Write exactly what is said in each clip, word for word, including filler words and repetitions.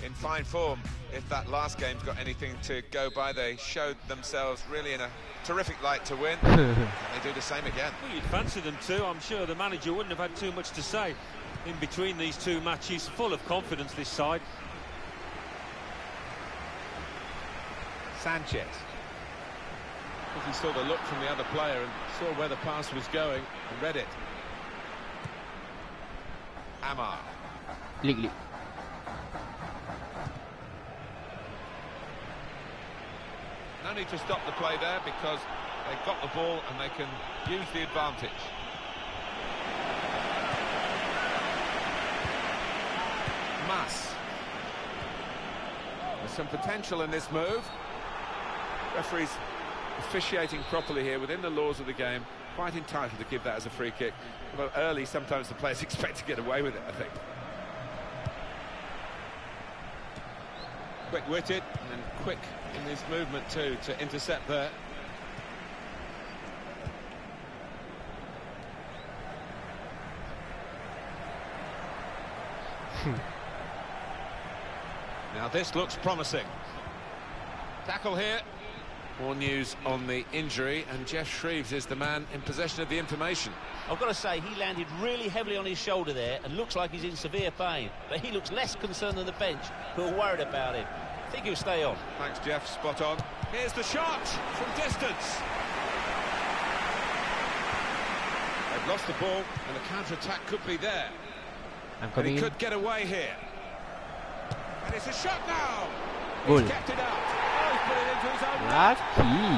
in fine form. If that last game's got anything to go by, they showed themselves really in a terrific light to win. Can they do the same again? Well, you'd fancy them too. I'm sure the manager wouldn't have had too much to say in between these two matches. Full of confidence, this side. Sanchez. I think he saw the look from the other player and saw where the pass was going and read it. Amar. Ligli. No need to stop the play there because they've got the ball and they can use the advantage. Mas. There's some potential in this move. Referee's officiating properly here within the laws of the game. Quite entitled to give that as a free kick. Although early, sometimes the players expect to get away with it, I think. Quick-witted and quick in his movement too to intercept there. Now this looks promising. Tackle here. More news on the injury, and Geoff Shreeves is the man in possession of the information. I've got to say, he landed really heavily on his shoulder there and looks like he's in severe pain. But he looks less concerned than the bench, who are worried about him. I think he'll stay on. Thanks, Geoff. Spot on. Here's the shot from distance. They've lost the ball, and the counter-attack could be there. I'm And coming he in. could get away here. And it's a shot now. Goal. He's kept it out. Oh, he's put it into his own net. Lucky.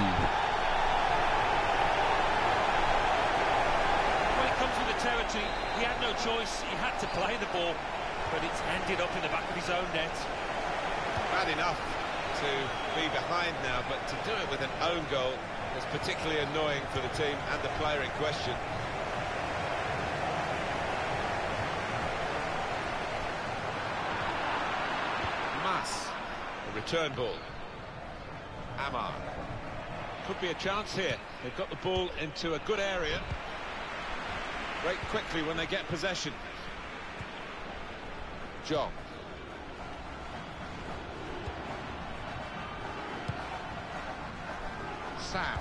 When it comes to the territory, he had no choice. He had to play the ball, but it's ended up in the back of his own net. Bad enough to be behind now, but to do it with an own goal is particularly annoying for the team and the player in question. Mas. A return ball. Amar. Could be a chance here. They've got the ball into a good area. Break quickly when they get possession. John. Sam.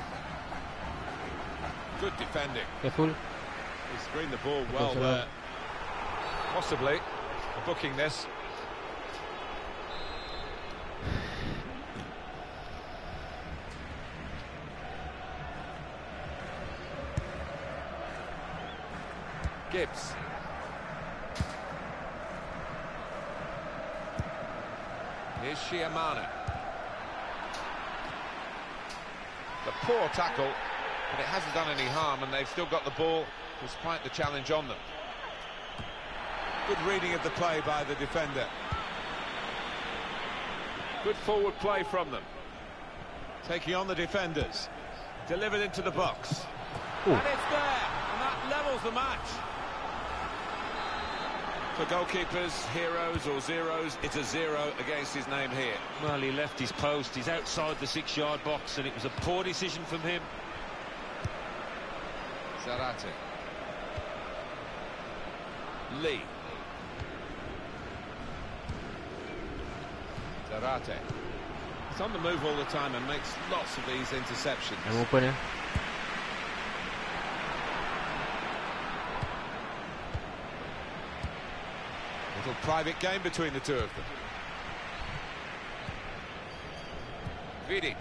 Good defending. Careful. He screened the ball well Control. there. Possibly booking this. Gibbs. Here's Shiamana. The poor tackle, but it hasn't done any harm, and they've still got the ball despite the challenge on them. Good reading of the play by the defender. Good forward play from them. Taking on the defenders. Delivered into the box. Ooh. And it's there, and that levels the match. For goalkeepers, heroes or zeros, it's a zero against his name here. Well, he left his post. He's outside the six-yard box, and it was a poor decision from him. Zarate. Lee. Zarate. He's on the move all the time and makes lots of these interceptions. I'm open here. Little private game between the two of them. Vidic.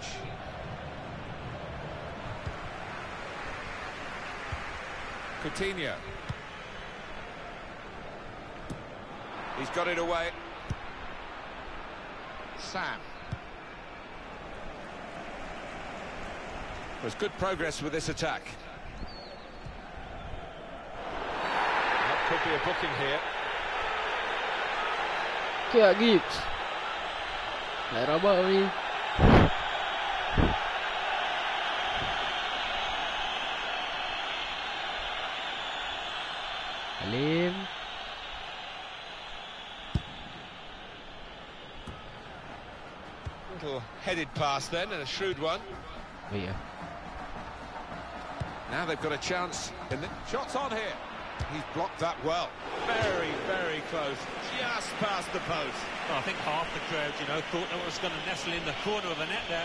Coutinho. He's got it away. Sam. There's good progress with this attack. That could be a booking here. Kìa Gibbs. Lại đó bơ đi. Halim. Little headed pass then, and a shrewd one. Oh yeah. Now they've got a chance. In the shots on here. He's blocked that well. Very, very close. Just past the post. Well, I think half the crowd, you know, thought that was going to nestle in the corner of the net there.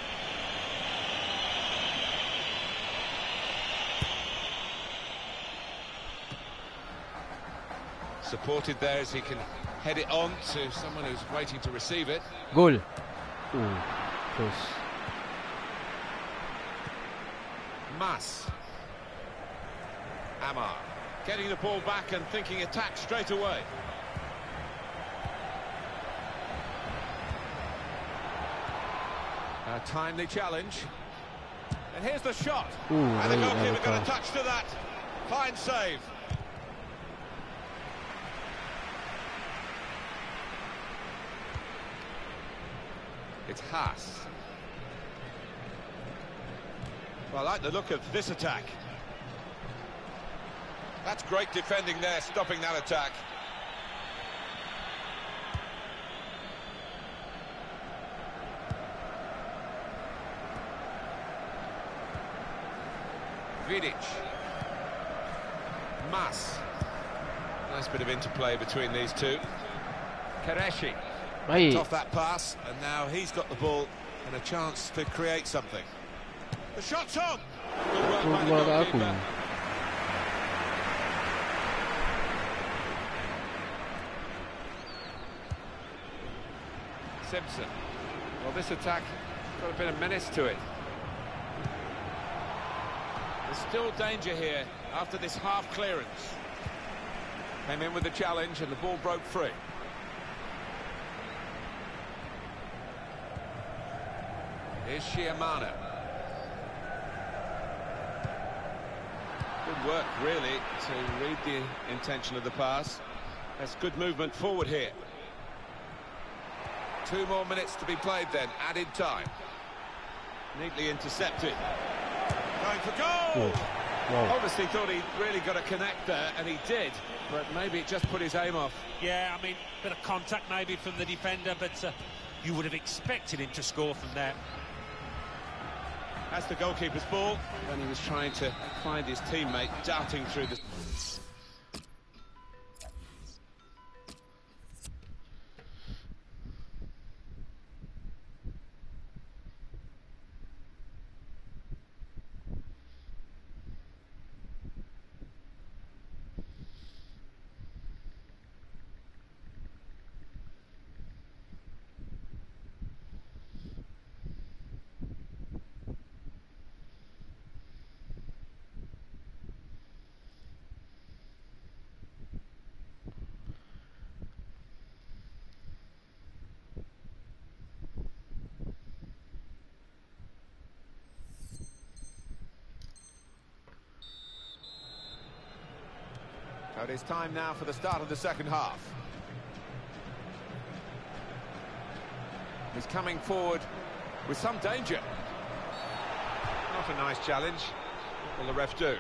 Supported there as he can head it on to someone who's waiting to receive it. Goal. Ooh, close. Mas. Amar. Getting the ball back and thinking attack straight away. A timely challenge. And here's the shot. Ooh, and the very goalkeeper well got a done. touch to that. Fine save. It's Haas. Well, I like the look of this attack. That's great defending there, stopping that attack. Vidic. Mas. Nice bit of interplay between these two. Kereshi. Right. Off that pass, and now he's got the ball and a chance to create something. The shot's on! Good work by the Good work, goalkeeper. Aku. Simpson. Well, this attack got a bit of menace to it. There's still danger here after this half clearance. Came in with the challenge and the ball broke free. Here's Shiamana. Good work, really, to read the intention of the pass. That's good movement forward here. Two more minutes to be played then, added time. Neatly intercepted. Going for goal! Oh, wow. Obviously thought he really got a connect there, and he did, but maybe it just put his aim off. Yeah, I mean, bit of contact maybe from the defender, but uh, you would have expected him to score from there. That's the goalkeeper's ball, and he was trying to find his teammate darting through the... So it is time now for the start of the second half. He's coming forward with some danger. Not a nice challenge. What will the ref do?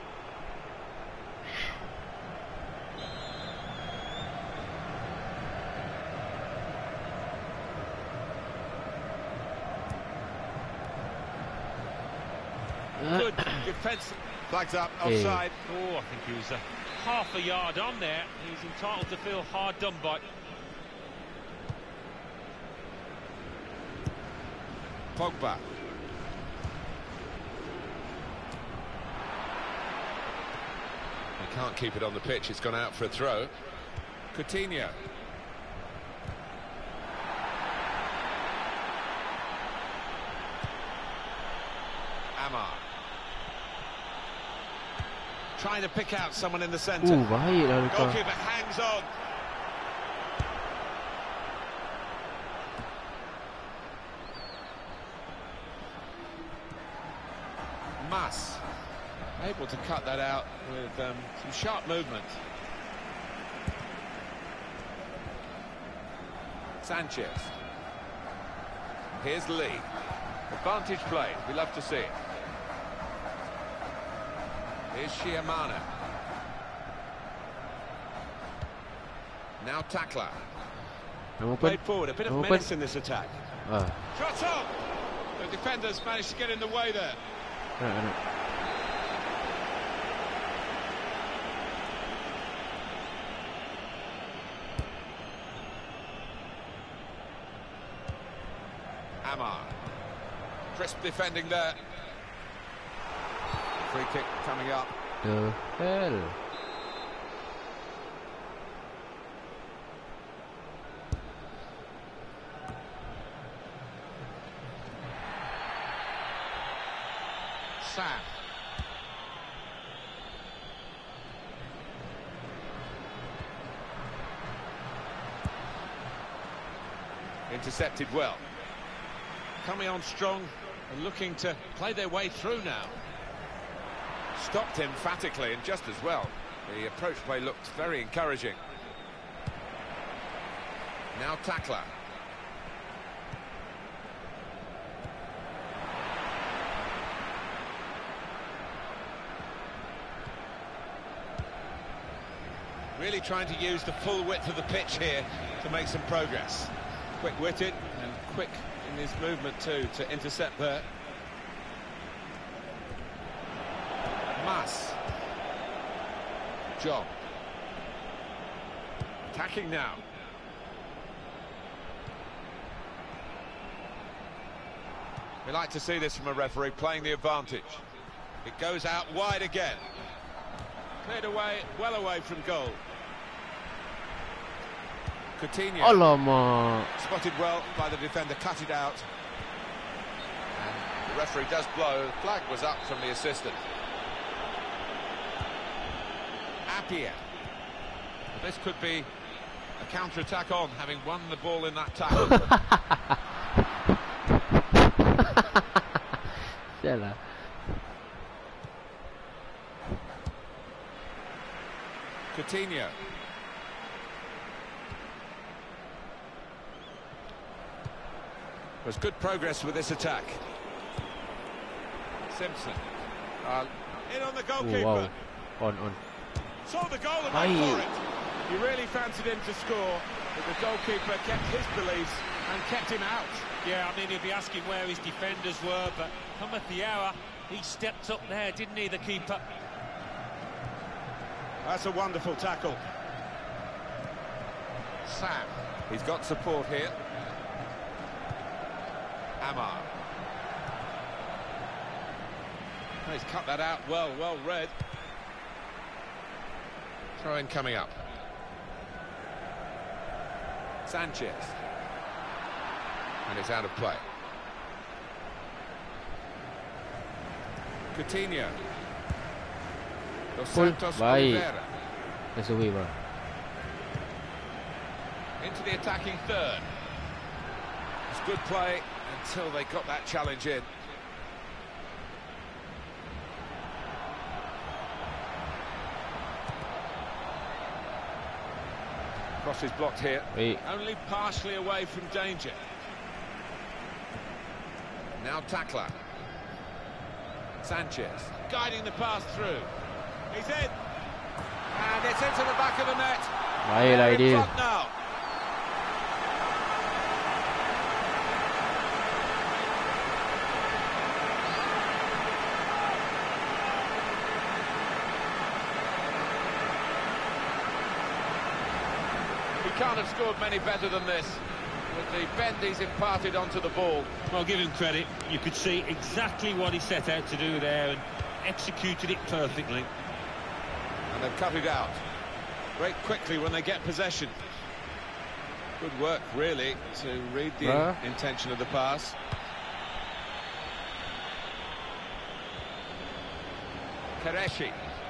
Good defence. Flags up, offside. Oh, I think he was uh, half a yard on there. He's entitled to feel hard done by. Pogba. He can't keep it on the pitch. It's gone out for a throw. Coutinho. Amar. Trying to pick out someone in the centre. Uh, baik lah Luka. Goalkeeper hangs on. Mas able to cut that out with um, some sharp movement. Sanchez. Here's Lee. Advantage played. We love to see it. Here's Shiamana. Now Tackler. Open. Played forward. A bit of Open. menace in this attack. Ah. Shot on! The defenders managed to get in the way there. Right, right. Amar. Crisp defending there. Free kick coming up. The hell? Sam. Intercepted well. Coming on strong and looking to play their way through now. Stopped emphatically and just as well. The approach play looked very encouraging. Now tackler. Really trying to use the full width of the pitch here to make some progress. Quick-witted and quick in his movement too to intercept there. Mas. John. Attacking now. We like to see this from a referee, playing the advantage. It goes out wide again. Cleared away, well away from goal. Coutinho. Alamak. Spotted well by the defender, cut it out. And the referee does blow. The flag was up from the assistant. Appiah. This could be a counter-attack on, having won the ball in that tackle. Salah. Coutinho. There's good progress with this attack. Simpson. Uh, in on the Oh, goalkeeper. wow. On, on. Saw the goal and Aye. went for it. He really fancied him to score, but the goalkeeper kept his beliefs and kept him out. Yeah, I mean, he'll be asking where his defenders were, but cometh the hour, he stepped up there, didn't he, the keeper? That's a wonderful tackle. Sam. He's got support here. Amar. He's cut that out well, well read. Throw in coming up. Sanchez. And it's out of play. Coutinho. Dos Pull. Santos Bye. Oliveira. That's away, bro. Into the attacking third. It's good play until they got that challenge in. Cross is blocked here. Wait. Only partially away from danger. Now tackler. Sanchez. Guiding the pass through. He's in. And it's into the back of the net. Bail They're in idea. front now. He can't have scored many better than this, with the bend he's imparted onto the ball. Well, give him credit. You could see exactly what he set out to do there and executed it perfectly. And they've cut it out. Break quickly when they get possession. Good work, really, to read the Huh? intention of the pass. Qureshi.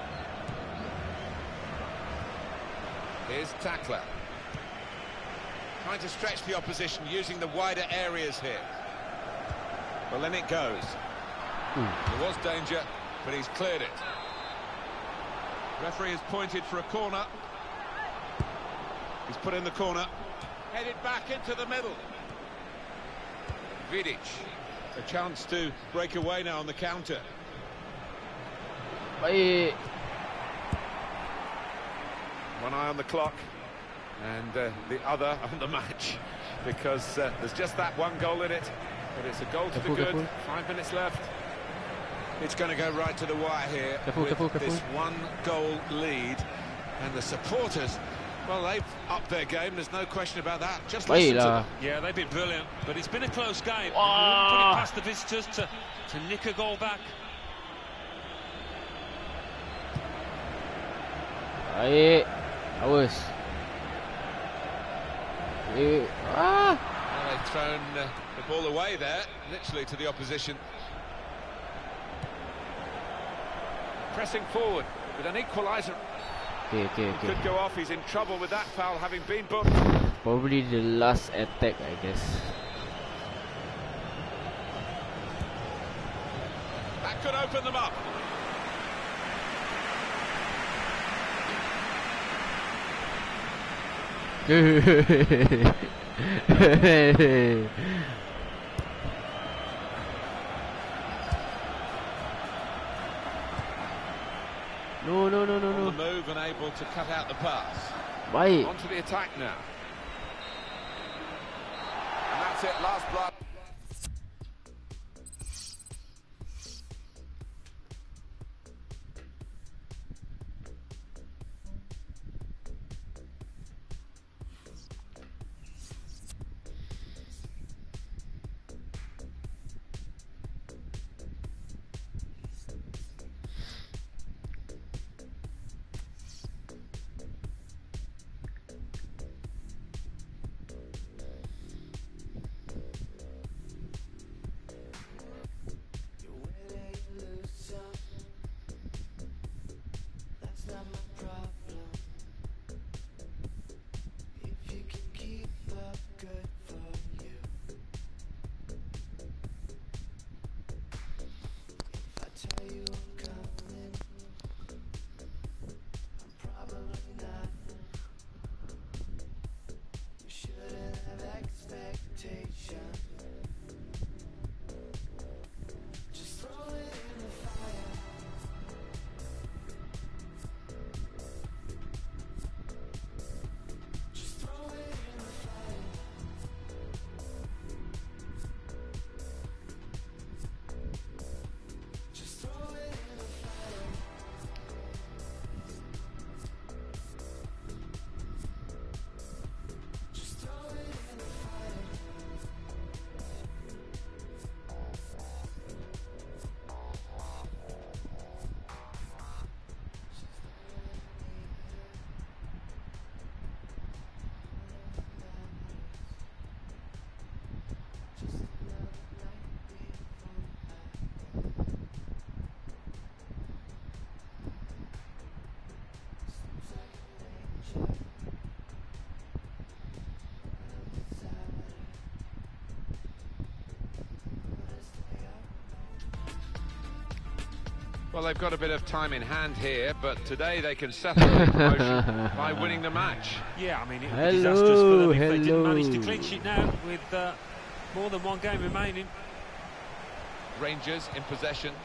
Here's tackler. Trying to stretch the opposition, using the wider areas here. Well, then it goes. There was danger, but he's cleared it. Referee has pointed for a corner. He's put in the corner. Headed back into the middle. Vidic. A chance to break away now on the counter. Baik. One eye on the clock and uh, the other on the match, because uh, there's just that one goal in it, but it's a goal to the Careful, good. careful. Five minutes left. It's going to go right to the wire here Careful, with careful, this careful. one goal lead, and the supporters Well, they've upped their game, there's no question about that. Just listen to them. Yeah, they've been brilliant, but it's been a close game. Oh. We wouldn't put it past the visitors to, to nick a goal back. Baik. Awas. Eh, ah. Well, they've thrown uh, the ball away there, literally to the opposition. Pressing forward with an equaliser. Okay, okay, okay. Could go off, he's in trouble with that foul having been booked. Probably the last attack, I guess. That could open them up. No, no, no, no, On no. the move and able to cut out the pass. Baik. On to the attack now. And that's it, last blood. Well, they've got a bit of time in hand here, but today they can settle the promotion by winning the match. Yeah, I mean, it would Hello, be disastrous for them if they didn't hello. manage to clinch it now with uh, more than one game remaining. Rangers in possession.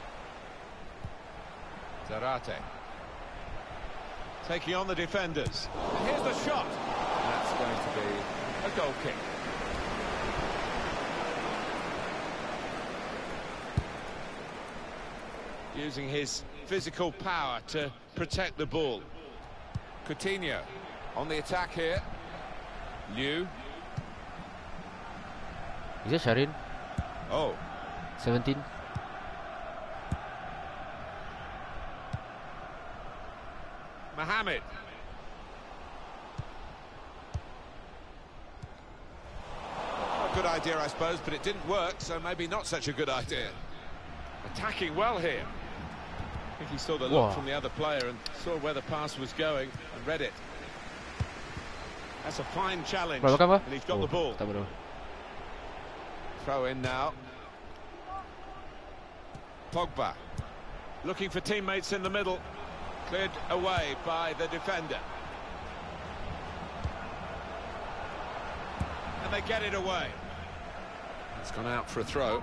Zarate. Taking on the defenders. And here's the shot. And that's going to be a goal kick. Using his physical power to protect the ball. Coutinho on the attack here. Liu. Is it Sharin? Oh, seventeen. Mohamed. a good idea, I suppose, but it didn't work, so maybe not such a good idea. Attacking well here. I think he saw the look Wow. from the other player and saw where the pass was going and read it. That's a fine challenge, Berapa kan, Pak? and he's got Oh, the ball. tak berapa. Throw in now. Pogba looking for teammates in the middle, cleared away by the defender, and they get it away. It's gone out for a throw.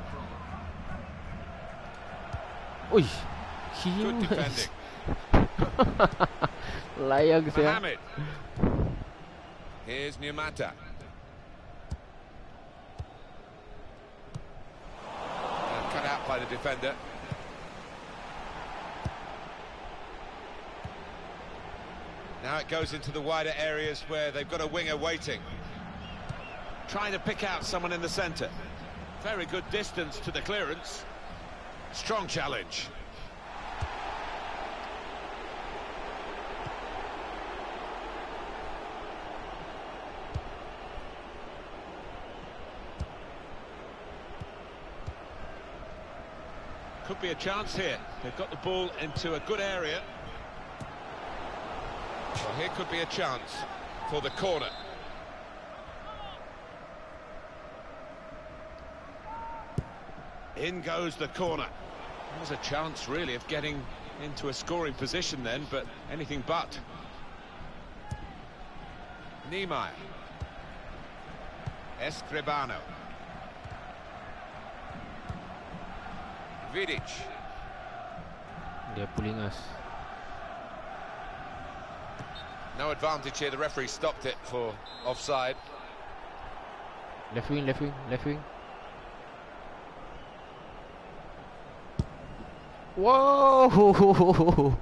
Ui, Good huge. defending. Layang saya. Mohamed. Here's Numata. And cut out by the defender. Now it goes into the wider areas where they've got a winger waiting. Trying to pick out someone in the centre. Very good distance to the clearance. Strong challenge. Could be a chance here. They've got the ball into a good area. Well, here could be a chance for the corner. In goes the corner. There's a chance, really, of getting into a scoring position then, but anything but. Niemeyer. Escribano. Vidic. They're pulling us. No advantage here. The referee stopped it for offside. Left wing, left wing, left wing. Whoa!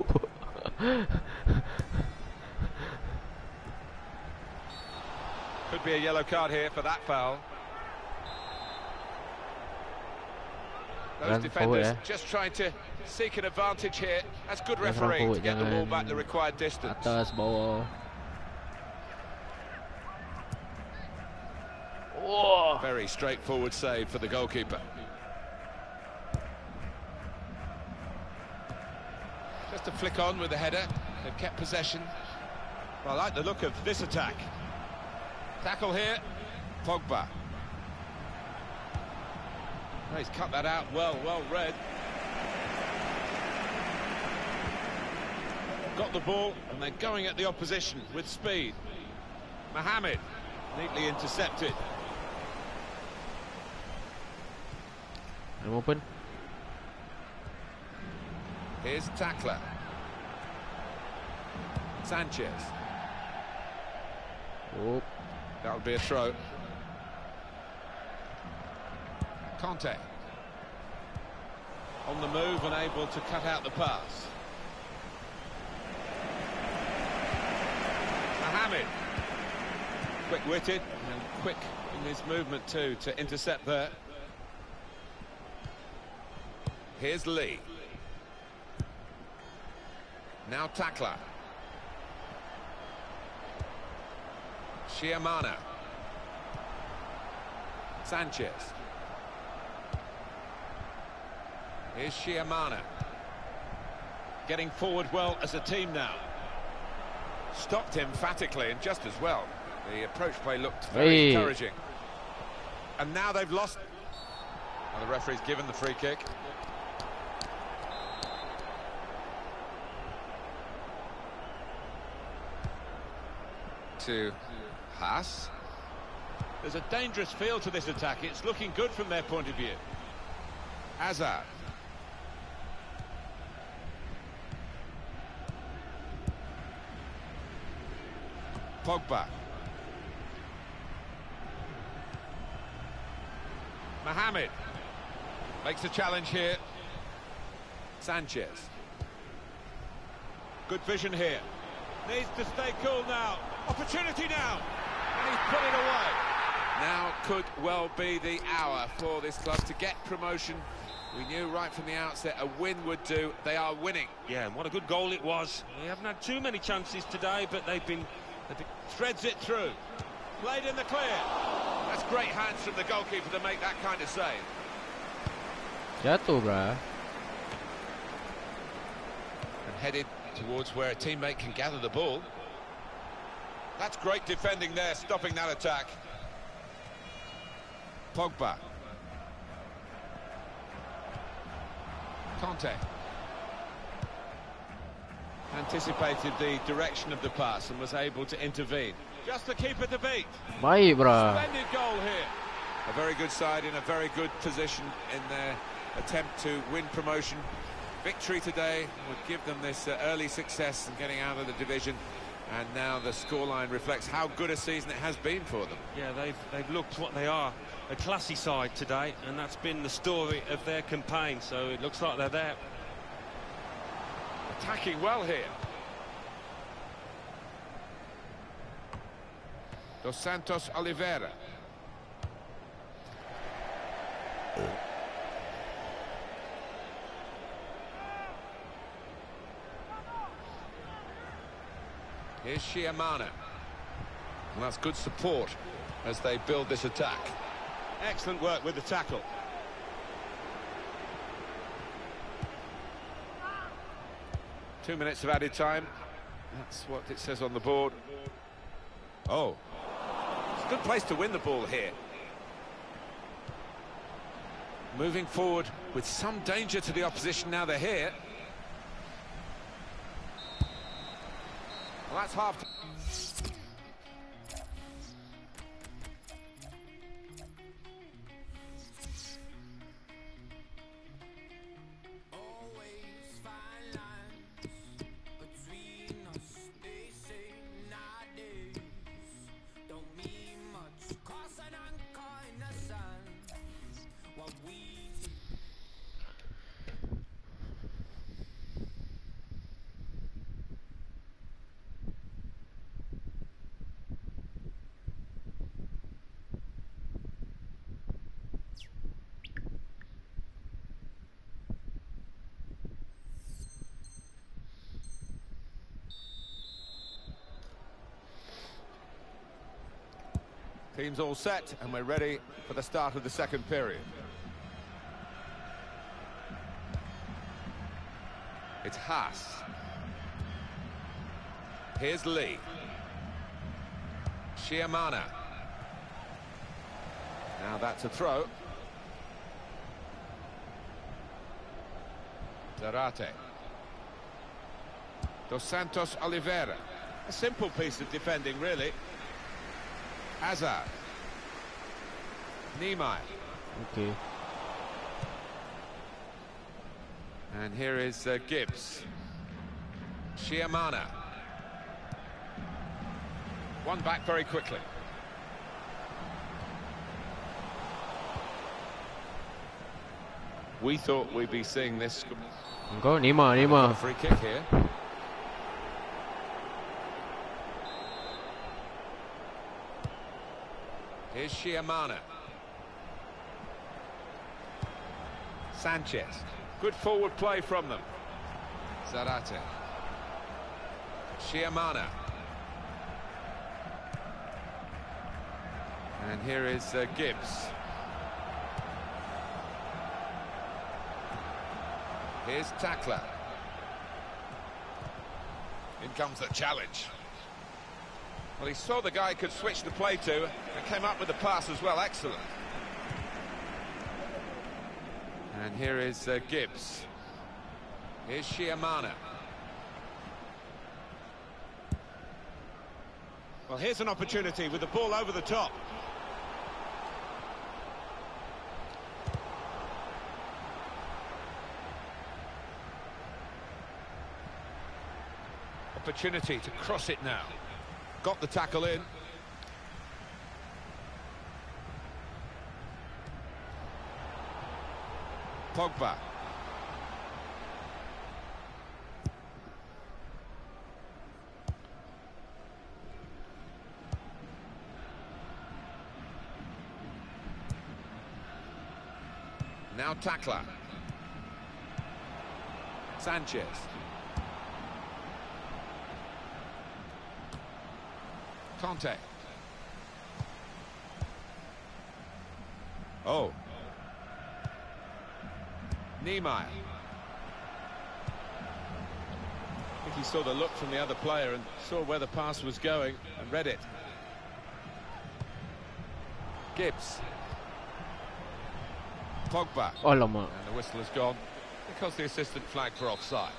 Could be a yellow card here for that foul. Those Run defenders forward, eh? just trying to seek an advantage here. That's good Let's run refereeing to forward, get the ball jangan back the required distance. Atas, bawah. Oh. Very straightforward save for the goalkeeper. Just a flick on with the header. They've kept possession. Well, I like the look of this attack. Tackle here. Pogba. Oh, he's cut that out well, well read. Got the ball, and they're going at the opposition with speed. Mohamed, neatly intercepted. I'm open. Here's Tackler. Sanchez. Oh. That would be a throw. Conte. On the move and able to cut out the pass. Mohamed. Quick-witted and quick in his movement too to intercept there. Here's Lee. Now Tackler. Chiamana. Sanchez. Here's Chiamana. Getting forward well as a team now. Stopped emphatically and just as well. The approach play looked very Hey. encouraging. And now they've lost. And the referee's given the free kick. To Haas. There's a dangerous feel to this attack. It's looking good from their point of view. Hazard. Pogba. Mohamed makes a challenge here. Sanchez. Good vision here. Needs to stay cool now. Opportunity now. And he's put it away. Now could well be the hour for this club to get promotion. We knew right from the outset a win would do. They are winning. Yeah, and what a good goal it was. They haven't had too many chances today, but they've been... They've been... Threads it through. Played in the clear. That's great hands from the goalkeeper to make that kind of save. Jatuh, bruh. And headed towards where a teammate can gather the ball. That's great defending there, stopping that attack. Pogba. Conte. Anticipated the direction of the pass and was able to intervene. Just the keeper to beat. Baik, bruh. Splendid goal here. A very good side in a very good position in their attempt to win promotion. Victory today would give them this uh, early success in getting out of the division. And now the scoreline reflects how good a season it has been for them. Yeah, they've, they've looked what they are, a classy side today, and that's been the story of their campaign, so it looks like they're there. Attacking well here. Dos Santos Oliveira. Here's Chiamana. Well, that's good support as they build this attack. Excellent work with the tackle. Two minutes of added time. That's what it says on the board. Oh, it's a good place to win the ball here. Moving forward with some danger to the opposition now they're here. Well, that's half. Team's all set, and we're ready for the start of the second period. It's Haas. Here's Lee. Chiamana. Now that's a throw. Zarate. Dos Santos Oliveira. A simple piece of defending, really. Hazard. Niemeyer. Okay. And here is uh, Gibbs. Chiamana. One back very quickly. We thought we'd be seeing this. Go, Nima, Nima. Free kick here. Here's Chiamana. Sanchez. Good forward play from them. Zarate. Chiamana. And here is uh, Gibbs. Here's Tackler. In comes the challenge. Well, he saw the guy could switch the play to and came up with the pass as well. Excellent. And here is uh, Gibbs. Here's Chiamana. Well, here's an opportunity with the ball over the top. Opportunity to cross it now. Got the tackle in. Pogba. Now Tackler. Sanchez. Conte. Oh. Niemeyer. I think he saw the look from the other player and saw where the pass was going and read it. Gibbs. Pogba. Alamak. And the whistle has gone because the assistant flagged for offside.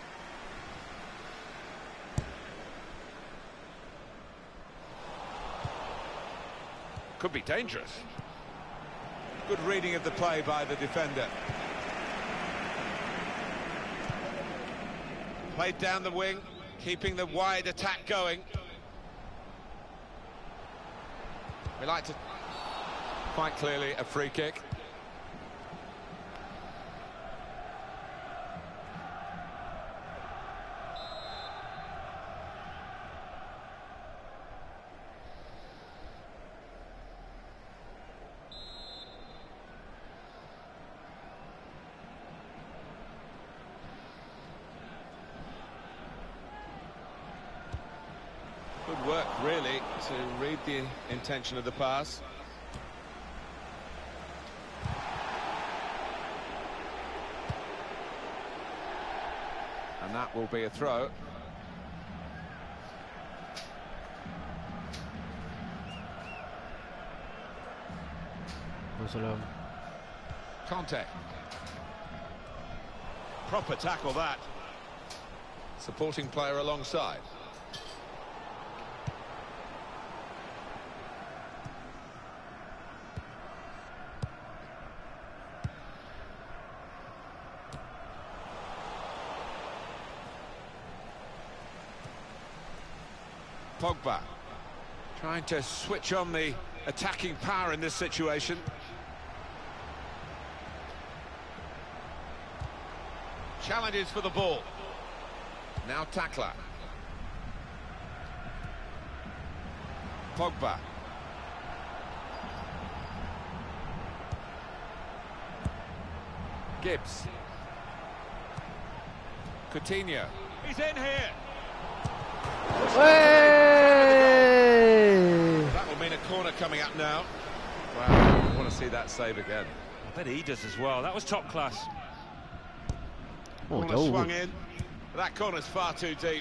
Could be dangerous. Good reading of the play by the defender. Played down the wing, keeping the wide attack going. We like to... Quite clearly a free kick. Good work, really, to read the intention of the pass. And that will be a throw. Salam. Conte. Proper tackle, that. Supporting player alongside. Pogba trying to switch on the attacking power in this situation. Challenges for the ball. Now tackler. Pogba. Gibbs. Coutinho. He's in here. Hey! That will mean a corner coming up now. Wow, I want to see that save again. I bet he does as well. That was top class. Oh, Corner jauh. swung in. That corner's far too deep.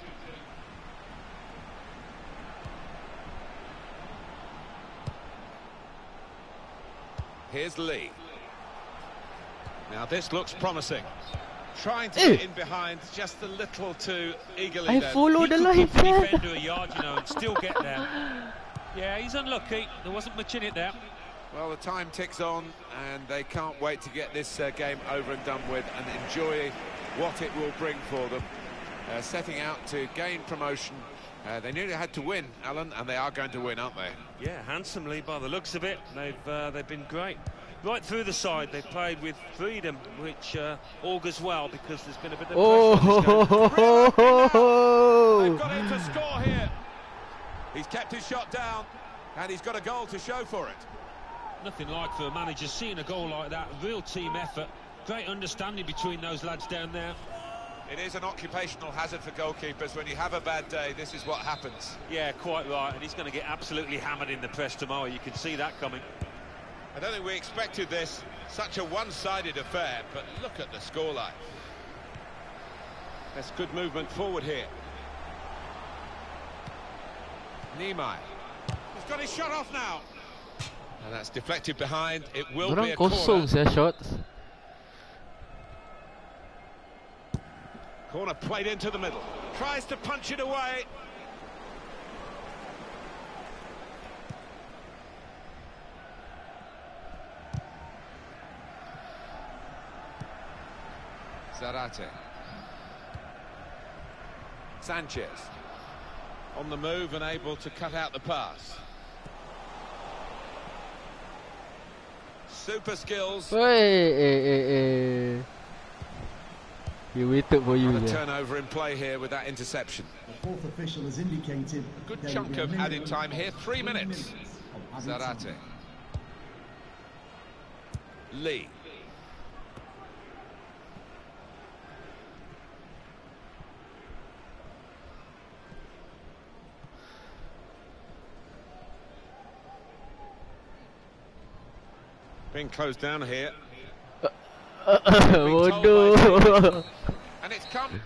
Here's Lee. Now this looks promising. Trying to Eh. get in behind just a little too eagerly. I then. follow He the could line, give the man. defender a yard, you know, and still get there. Yeah, he's unlucky. There wasn't much in it there. Well, the time ticks on, and they can't wait to get this uh, game over and done with and enjoy what it will bring for them. Uh, setting out to gain promotion. Uh, they nearly had to win, Alan, and they are going to win, aren't they? Yeah, handsomely by the looks of it. They've uh, they've been great. Right through the side, they played with freedom, which uh, augurs well because there's been a bit of pressure on this game. They've got him to score here. He's kept his shot down, and he's got a goal to show for it. Nothing like for a manager seeing a goal like that. Real team effort. Great understanding between those lads down there. It is an occupational hazard for goalkeepers. When you have a bad day, this is what happens. Yeah, quite right. And he's going to get absolutely hammered in the press tomorrow. You can see that coming. I don't think we expected this, such a one-sided affair, but look at the scoreline. That's good movement forward here. Niemeyer. He's got his shot off now. And that's deflected behind. It will be Dorang a corner. kosong saya shots. Corner played into the middle. Tries to punch it away. Zarate. Sanchez. On the move and able to cut out the pass. Super skills. Hey, eh, eh, eh. He waited for you A there. turnover in play here with that interception. The fourth official has indicated Good there chunk will be a of minimum added time here, three of minutes. of added Zarate. time. Lee. Being closed down here. Bodoh. And it's come.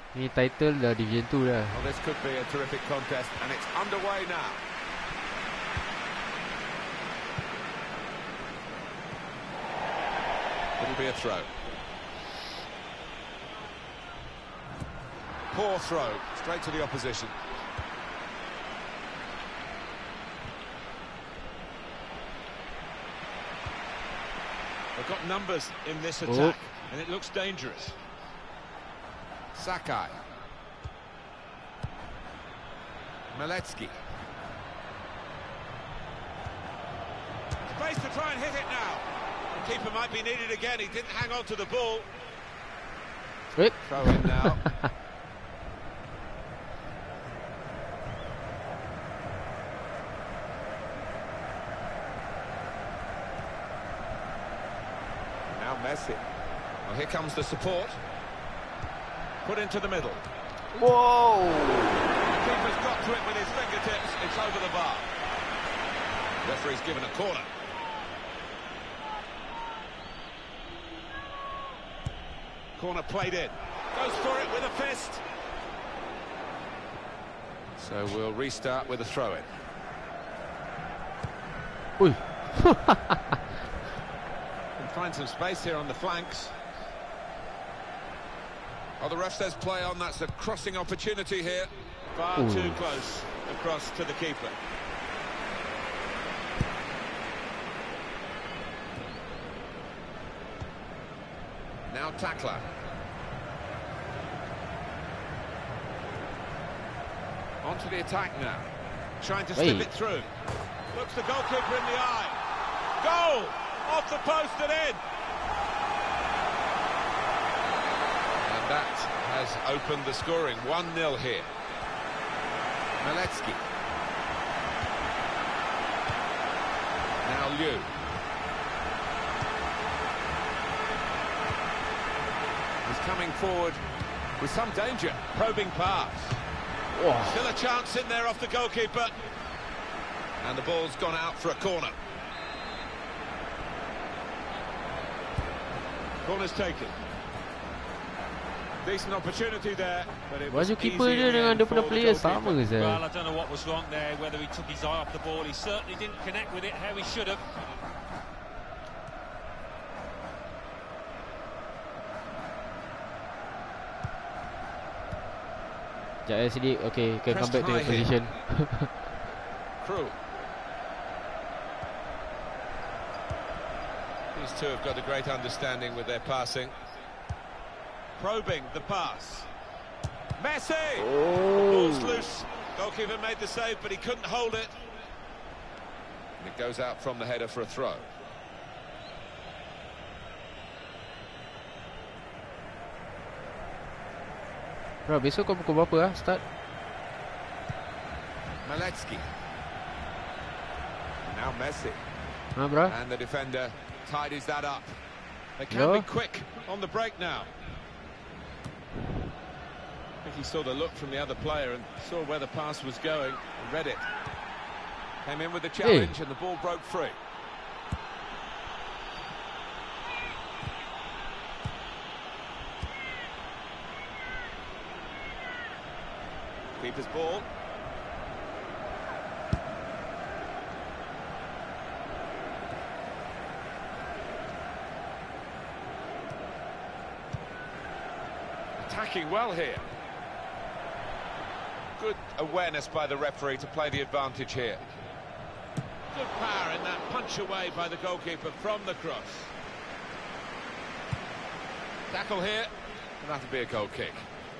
Ni title dah Division two dah. Well, this could be a terrific contest, and it's underway now. It'll be a throw. Poor throw, straight to the opposition. They've got numbers in this attack, oh. and it looks dangerous. Sakai. Maletsky. Space to try and hit it now. The keeper might be needed again. He didn't hang on to the ball. Wait. Throw in now. Now Messi. Well, here comes the support. Put into the middle. Whoa! The keeper's got to it with his fingertips. It's over the bar. Referee's given a corner. Corner played in. Goes for it with a fist. So we'll restart with a throw-in. Ui. Can find some space here on the flanks. Oh, the ref says play on. That's a crossing opportunity here. Far Ooh. too close across to the keeper. Now tackler. On to the attack now. Trying to Hey. slip it through. Looks the goalkeeper in the eye. Goal! Off the post and in. And that has opened the scoring. one nil here. Maletsky. Now Liu. He's coming forward with some danger. Probing pass. Whoa. Still a chance in there off the goalkeeper. And the ball's gone out for a corner. Corner's taken. Decent opportunity there, but it was Baju easy keeper in dia the dengan end dia for punya the player goalkeeper. sama ke Well, saya? I don't know what was wrong there, whether he took his eye off the ball. He certainly didn't connect with it how he should have. Sekejap eh Sidik. Okay, can come Pressed back to your high here. position. Crew. These two have got a great understanding with their passing. Probing the pass. Messi! Oh. Ball's loose. Goalkeeper made the save, but he couldn't hold it. And it goes out from the header for a throw. Bro, besok kau pukul berapa ah start? Maletsky. Now Messi. Ha bro? And the defender tidies that up. They can No. be quick on the break now. I think he saw the look from the other player and saw where the pass was going and read it. Came in with the challenge and the ball broke free. Keeper's ball. Attacking well here. Good awareness by the referee to play the advantage here. Good power in that punch away by the goalkeeper from the cross. Tackle here, and that'll be a goal kick.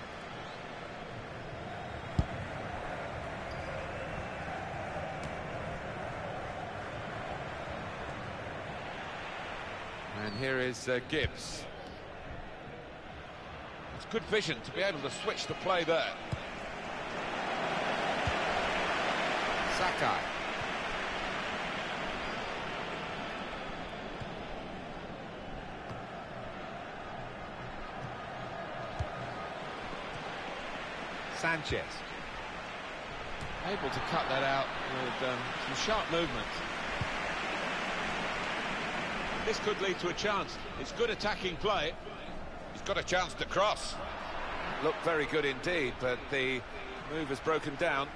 And here is uh, Gibbs. It's good vision to be able to switch the play there. Sakai. Sanchez. Able to cut that out with um, some sharp movement. This could lead to a chance. It's good attacking play. He's got a chance to cross. looked very good indeed, but the move has broken down.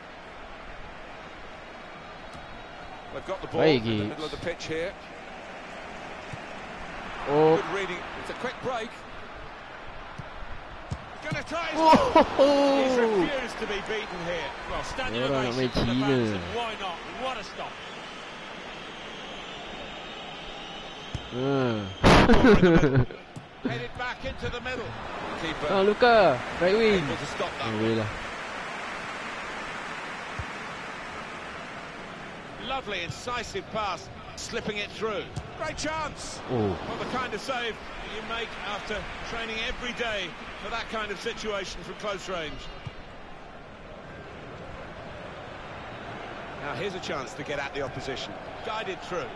They've got the ball in the middle of the pitch here. Oh. Good reading. It's a quick break. Gonna try his Oh. He's refused to be beaten here. Well, standing Orang nak ovation main from the Cina. fans, and why not? What a stop. Hmm. Headed back into the middle. Keeper Ah, Luka, right wing. able to stop that. Oh, lah. Lovely, incisive pass, slipping it through. Great chance. Oh. Well, the kind of save you make after training every day for that kind of situation from close range. Now here's a chance to get at the opposition. Guided through.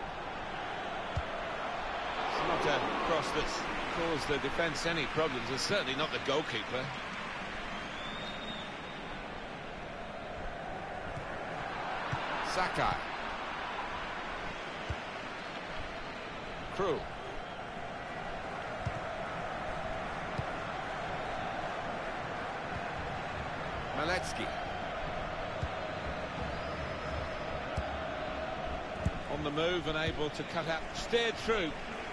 It's not a cross that's caused the defence any problems. It's certainly not the goalkeeper. Sakai. Krul. Maletsky. On the move and able to cut out, steered through.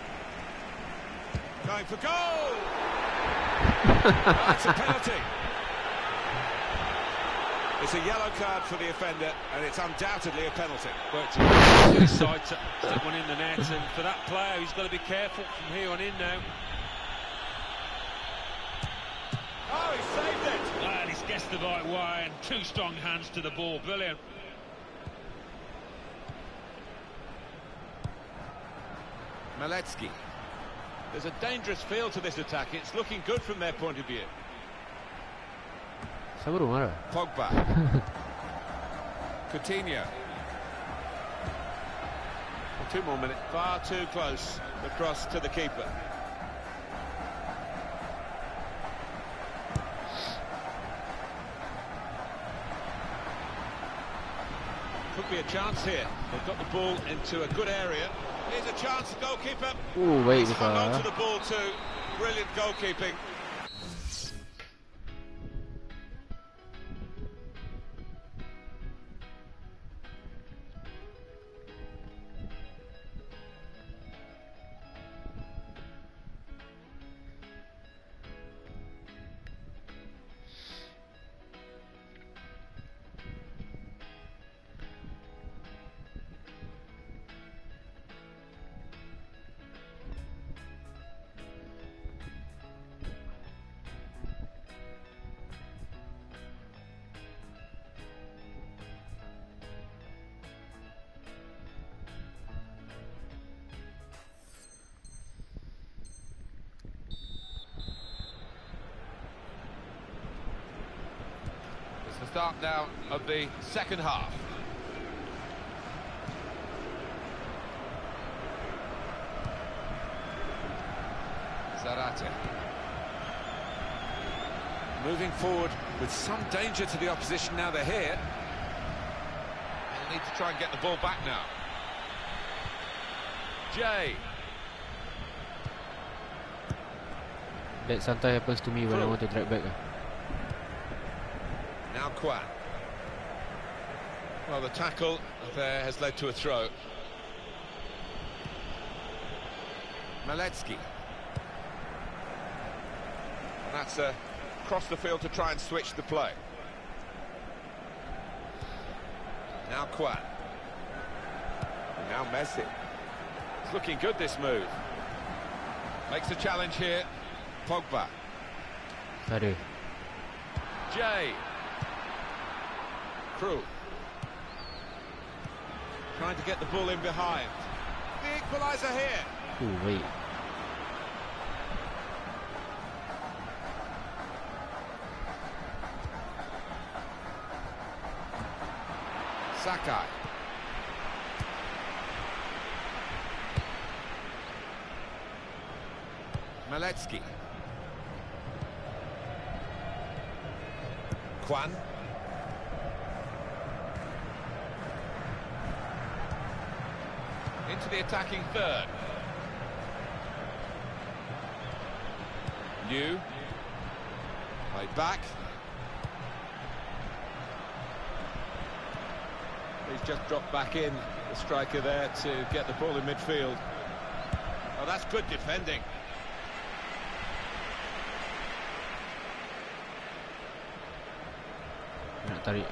Going for goal! That's a penalty. It's a yellow card for the offender, and it's undoubtedly a penalty. But it's a good side to stick one in the net, and for that player, he's got to be careful from here on in now. Oh, he saved it! Well, he's guessed the right way, and two strong hands to the ball. Brilliant. Maletsky. There's a dangerous feel to this attack. It's looking good from their point of view. Siapa tu marah? Pogba. Coutinho. Well, two more minutes. Far too close. The cross to the keeper. Could be a chance here. They've got the ball into a good area. Here's a chance, goalkeeper. Oh, baik He's hung on to Luka. the ball too. Brilliant goalkeeping. The start now of the second half. Zarate. Moving forward with some danger to the opposition now they're here. They'll need to try and get the ball back now. Jay. That sometimes happens to me when I want to track back. Now Kwan. Well, the tackle there has led to a throw. Maletsky. And that's uh, across the field to try and switch the play. Now Kwan. And now Messi. It's looking good, this move. Makes a challenge here. Pogba. Tak ada. Jay. Krul. Trying to get the ball in behind. The equaliser here. Oh, baik. Sakai. Maletsky. Kwan. Into the attacking third. Liu. Played back. He's just dropped back in, the striker there, to get the ball in midfield. Oh, that's good defending. Nak tarik.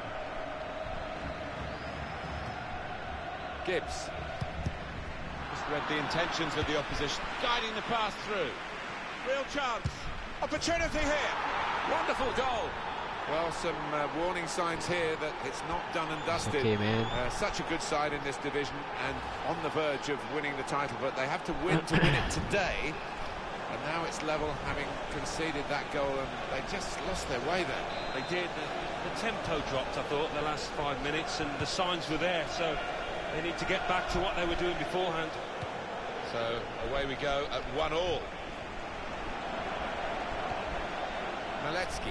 Gibbs. Just read the intentions of the opposition, guiding the pass through. Real chance. Opportunity here. Wonderful goal. Well, some uh, warning signs here that it's not done and dusted. Okay, man. Uh, such a good side in this division and on the verge of winning the title, but they have to win to win it today. And now it's level, having conceded that goal, and they just lost their way there. They did. The, the tempo dropped, I thought, the last five minutes, and the signs were there, so they need to get back to what they were doing beforehand. So away we go at one all. Maletsky.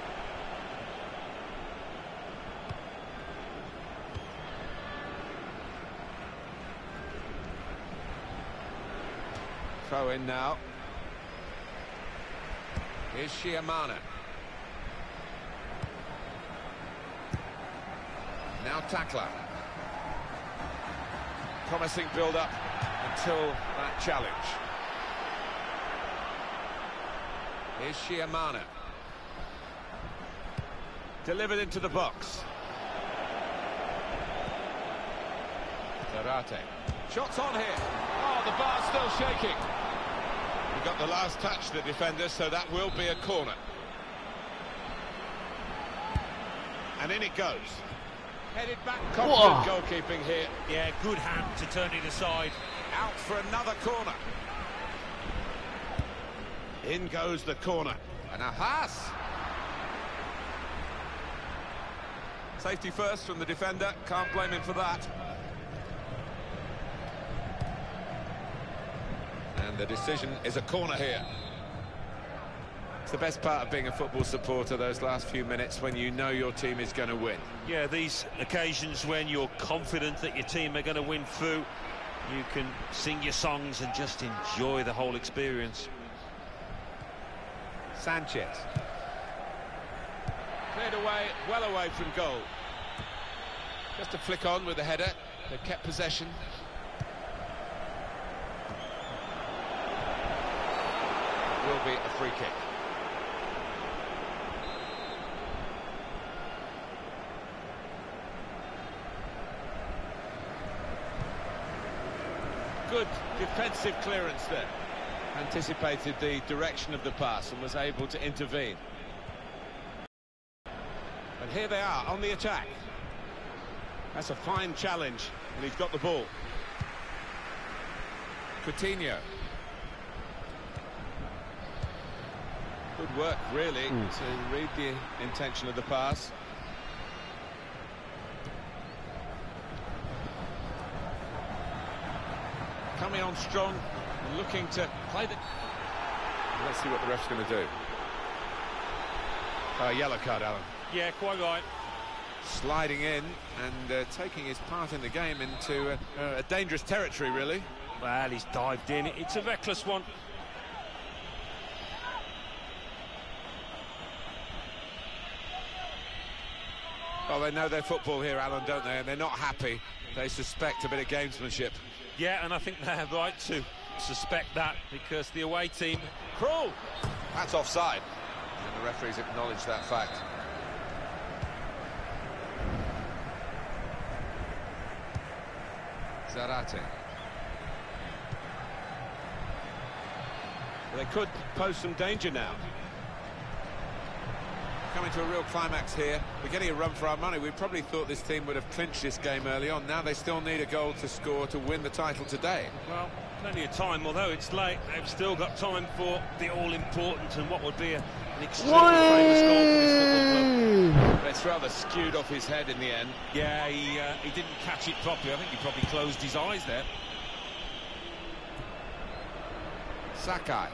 Throw in now. Here's Chiamana. Now Takla. Promising build-up until that challenge. Here's Chiamana. Delivered into the box. Zarate. Shots on here. Oh, the bar's still shaking. He got the last touch, the defender, so that will be a corner. And in it goes. Headed back, confident goalkeeping here. Yeah, good hand to turn it aside. Out for another corner. In goes the corner. And a Haas. Safety first from the defender. Can't blame him for that. And the decision is a corner here. It's the best part of being a football supporter, those last few minutes when you know your team is going to win. Yeah, these occasions when you're confident that your team are going to win through, you can sing your songs and just enjoy the whole experience. Sanchez. Cleared away, well away from goal. Just a flick on with the header. They've kept possession. Will be a free kick. Good defensive clearance there. Anticipated the direction of the pass and was able to intervene. And here they are on the attack. That's a fine challenge, and he's got the ball. Coutinho. Good work, really, mm. to read the intention of the pass. Coming on strong, and looking to play the... Let's see what the ref's going to do. Uh, yellow card, Alan. Yeah, quite right. Sliding in and uh, taking his part in the game into uh, uh, a dangerous territory, really. Well, he's dived in. It's a reckless one. Well, they know their football here, Alan, don't they? And they're not happy. They suspect a bit of gamesmanship. Yeah, and I think they're right to suspect that, because the away team... Krul! That's offside. And the referees acknowledge that fact. Zarate. They could pose some danger now. Coming to a real climax here. We're getting a run for our money. We probably thought this team would have clinched this game early on. Now they still need a goal to score to win the title today. Well, plenty of time, although it's late. They've still got time for the all-important and what would be a, an extremely famous goal for this football club. It's rather skewed off his head in the end. Yeah, he, uh, he didn't catch it properly. I think he probably closed his eyes there. Sakai.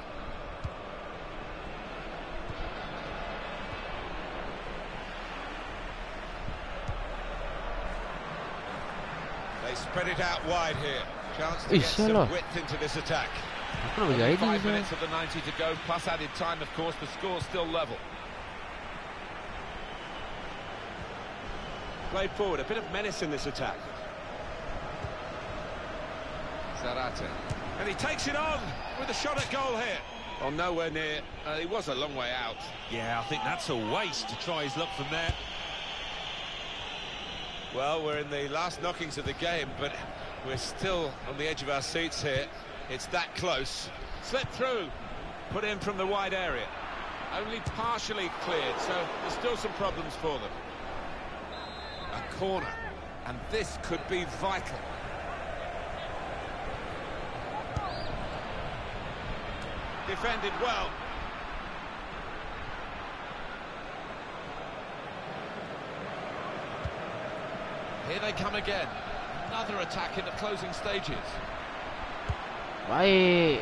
They spread it out wide here. Chance to get some width into this attack. Five minutes of the ninety to go, plus added time, of course. The score's still level. played forward, a bit of menace in this attack. Zarate. And he takes it on with a shot at goal here. Well, nowhere near. Uh, he was a long way out. Yeah, I think that's a waste to try his luck from there. Well, we're in the last knockings of the game, but we're still on the edge of our seats here. It's that close. Slip through. Put in from the wide area. Only partially cleared, so there's still some problems for them. A corner, and this could be vital. Defended well. Here they come again. Another attack in the closing stages. Baik.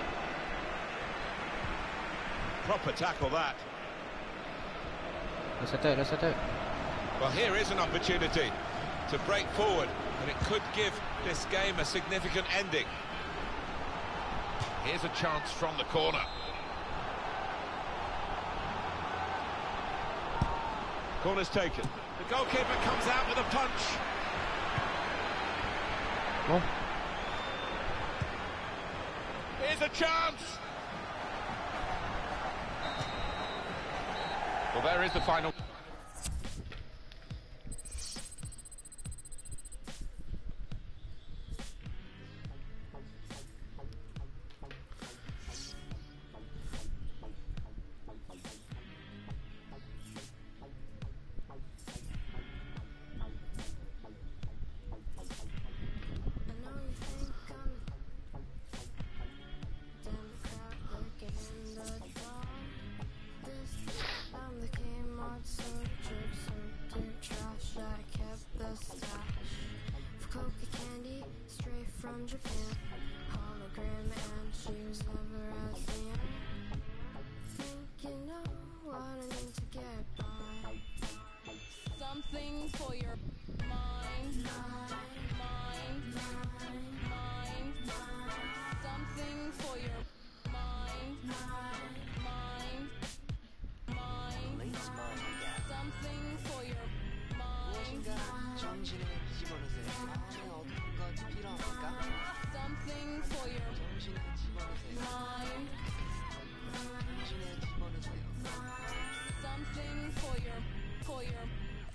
Proper tackle, that. Dah settle, dah settle. Well, here is an opportunity to break forward, and it could give this game a significant ending. Here's a chance from the corner. Corner's taken. The goalkeeper comes out with a punch. Oh. Here's a chance. Well, there is the final. From Japan, hologram, and she was never as young. Think you know what I need to get by? Something for your mind, mind, mind, mind, mind, mind. Something for your mind, mind, mind, mind. Something for your mind. 정신을 집어넣으세요. 안에 어떤 것이 필요합니까? Something for your 정신을 집어넣으세요. mind. 정신을 집어넣으세요. Something for your, for your.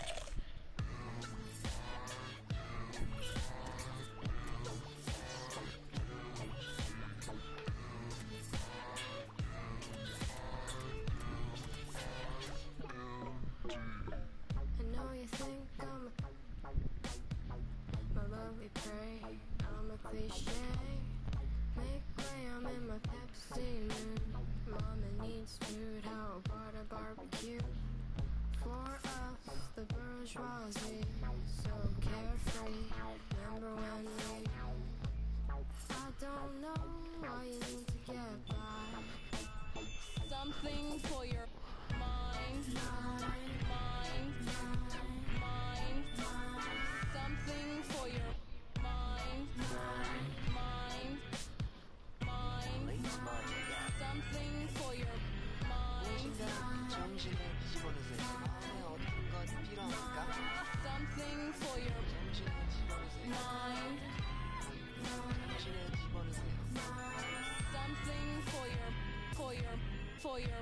I know you think I'm my lovely prey. I'm a cliche. Make way, I'm in my Pepsi mood. Mama needs food, how about a barbecue? For us, the bourgeoisie, so carefree. Remember when we? I don't know why you need to get by. Something for your mind, mind, mind, mind, mind, mind. Something for your mind, mind, mind, mind. Something for your mind. 정신을 집어넣으세요. 안에 어떤 것이 필요합니까? Something for your 정신을 집어넣으세요. mind. 정신을 집어넣으세요. Something for your, for your, for your.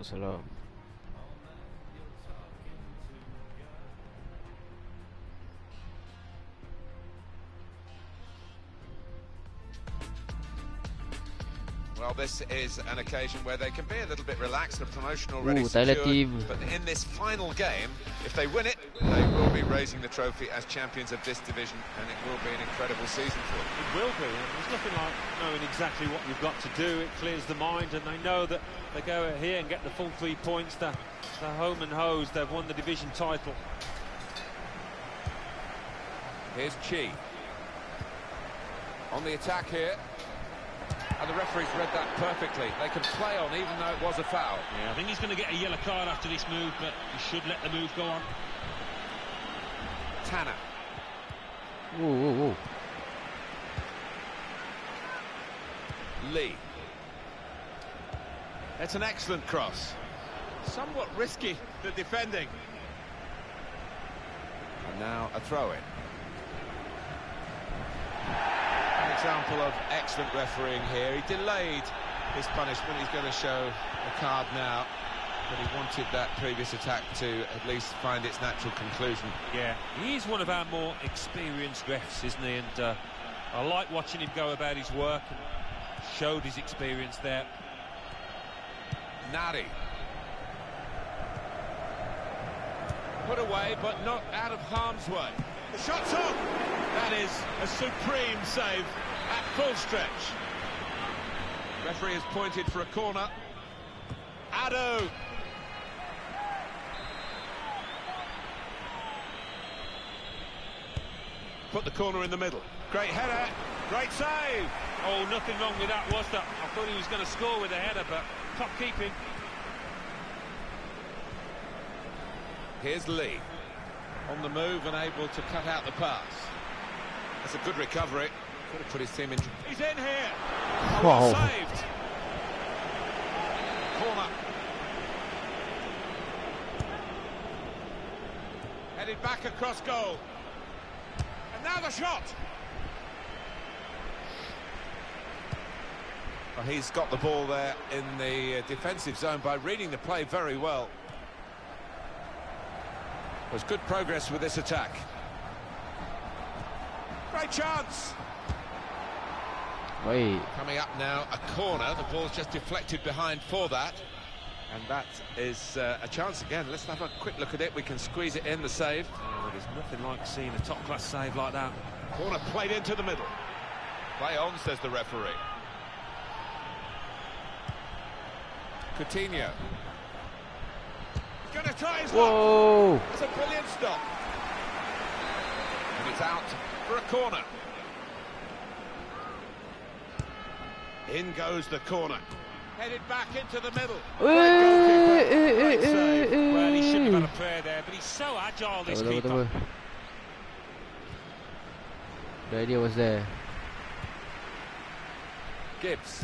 Salah. Well, this is an occasion where they can be a little bit relaxed. The promotion already Ooh, Thailand secured, team. but in this final game, if they win it, they will be raising the trophy as champions of this division, and it will be an incredible season for them. It will be. There's nothing like knowing exactly what you've got to do. It clears the mind, and they know that they go out here and get the full three points. They're, they're home and hosed. They've won the division title. Here's Chi. On the attack here. And the referee's read that perfectly. They can play on even though it was a foul. Yeah, I think he's going to get a yellow card after this move, but he should let the move go on. Tanner. Ooh, ooh, ooh. Lee. It's an excellent cross. Somewhat risky, the defending. And now a throw-in. An example of excellent refereeing here. He delayed his punishment. He's going to show a card now, but he wanted that previous attack to at least find its natural conclusion. Yeah, he's one of our more experienced refs, isn't he? And uh, I like watching him go about his work, and showed his experience there. Nari. Put away, but not out of harm's way. The shot's on! That is a supreme save at full stretch. Referee has pointed for a corner. Addo! Put the corner in the middle. Great header, great save! Oh, nothing wrong with that, was there? I thought he was going to score with a header, but top keeping. Here's Lee. On the move and able to cut out the pass. That's a good recovery. Could have put his team in. He's in here. Wow. Well saved. Corner. Headed back across goal. And now the shot. Well, he's got the ball there in the uh, defensive zone by reading the play very well. There's good progress with this attack. Great chance. Wait. Coming up now, a corner. The ball's just deflected behind for that. And that is uh, a chance again. Let's have a quick look at it. We can squeeze it in, the save. Oh, there's nothing like seeing a top-class save like that. Corner played into the middle. Play on, says the referee. Coutinho. He's going to try his Whoa. luck. It's a brilliant stop. And it's out for a corner. In goes the corner. Headed back into the middle. Eh, eh, eh, Great save. eh, Well, he shouldn't have eh. had a prayer there, but he's so agile, this Double, double, keeper. double. The idea was there. Gibbs.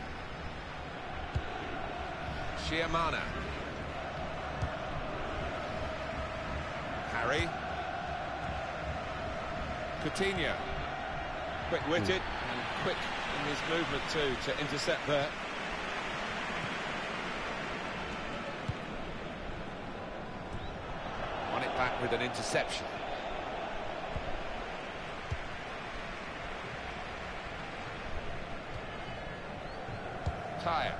Chiamana. Harry. Coutinho. Quick-witted and quick in his movement too to intercept there. On it back with an interception. Tyre.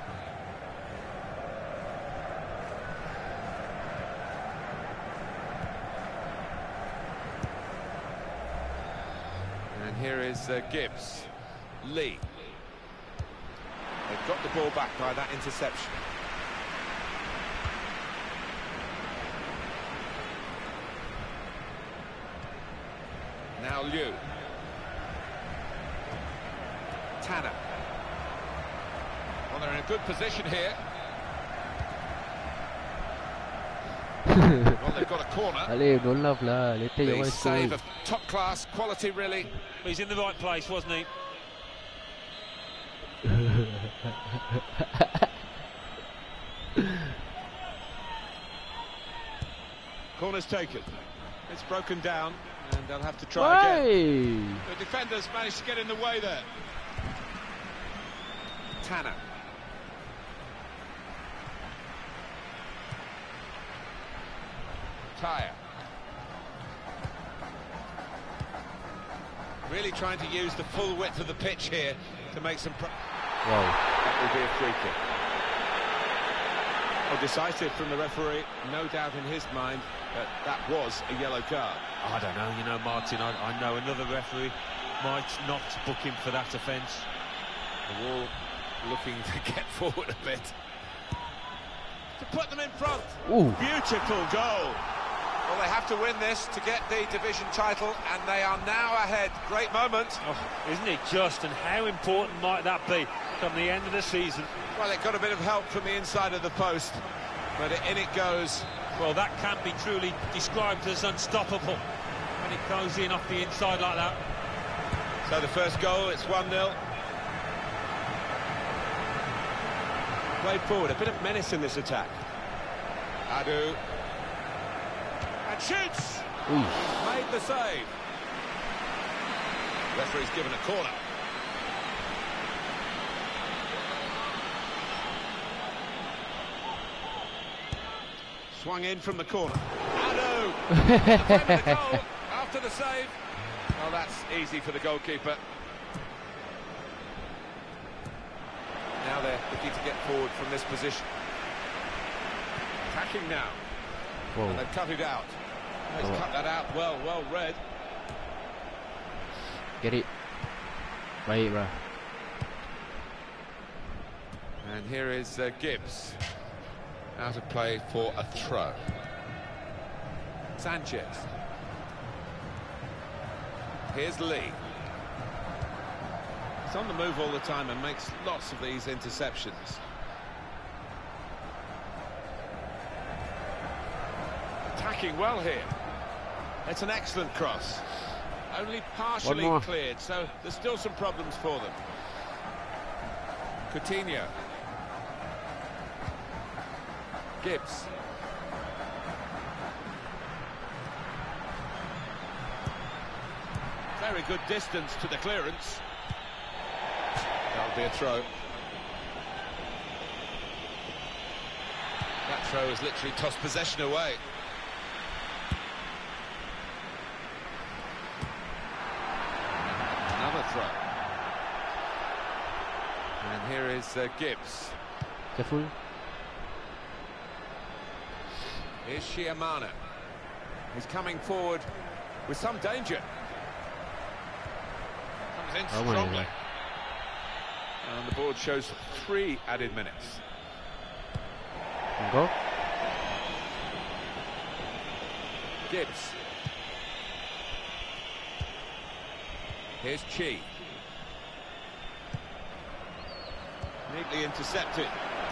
And here is uh, Gibbs. Lee. They've got the ball back by that interception. Now Liu. Tanner. Well, they're in a good position here. Well, they've got a corner. Allez, don't laugh lah. Later you The want to save score. of top class quality, really. He's in the right place, wasn't he? Corner's taken. It's broken down and they'll have to try Why? again. The defenders managed to get in the way there. Tanner. Tyre. Really trying to use the full width of the pitch here to make some... Pro Wow. That will be a free kick. Well, decisive from the referee, no doubt in his mind that that was a yellow card. I don't know, you know, Martin, I, I know another referee might not book him for that offence. The Wall looking to get forward a bit. To put them in front. Ooh. Beautiful goal. Well, they have to win this to get the division title, and they are now ahead. Great moment. Oh, isn't it just, and how important might that be come the end of the season? Well, it got a bit of help from the inside of the post, but in it goes. Well, that can be truly described as unstoppable when it goes in off the inside like that. So the first goal, it's one nil. Played forward, a bit of menace in this attack. Adu. And shoots! Ooh. Made the save. Referee's given a corner. Swung in from the corner. Adu! The goal after the save. Well, that's easy for the goalkeeper. Now they're looking to get forward from this position. Attacking now. Whoa. And they've cut it out. He's Oh. cut that out well, well read. Get it. Baik, bro. And here is uh, Gibbs. Out of play for a throw. Sanchez. Here's Lee. He's on the move all the time and makes lots of these interceptions. Attacking well here. It's an excellent cross. Only partially more. cleared, so there's still some problems for them. Coutinho. Gibbs. Very good distance to the clearance. That'll be a throw. That throw has literally tossed possession away. Another throw. And here is uh, Gibbs. Careful. Here's Schiamana. He's coming forward with some danger. Comes in Oh my strongly. God. And the board shows three added minutes. Go. Gibbs. Here's Chi. Neatly intercepted.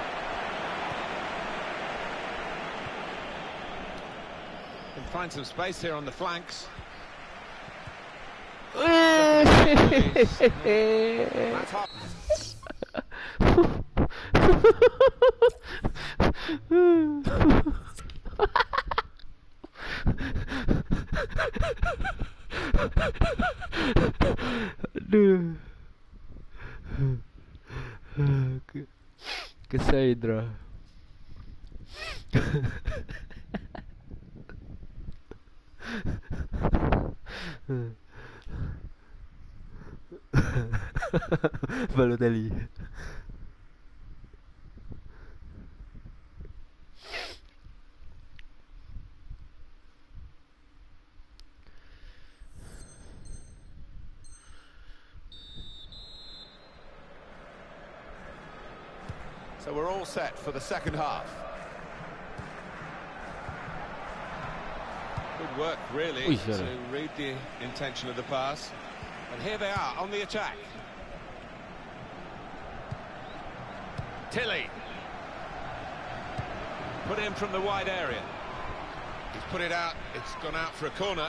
Can find some space here on the flanks. That's hot. Aduh. Ke- Kesal Indra. Balotelli. So we're all set for the second half. Good work, really, Ui, to sorry. read the intention of the pass. And here they are on the attack. Tilly. Put in from the wide area. He's put it out. It's gone out for a corner.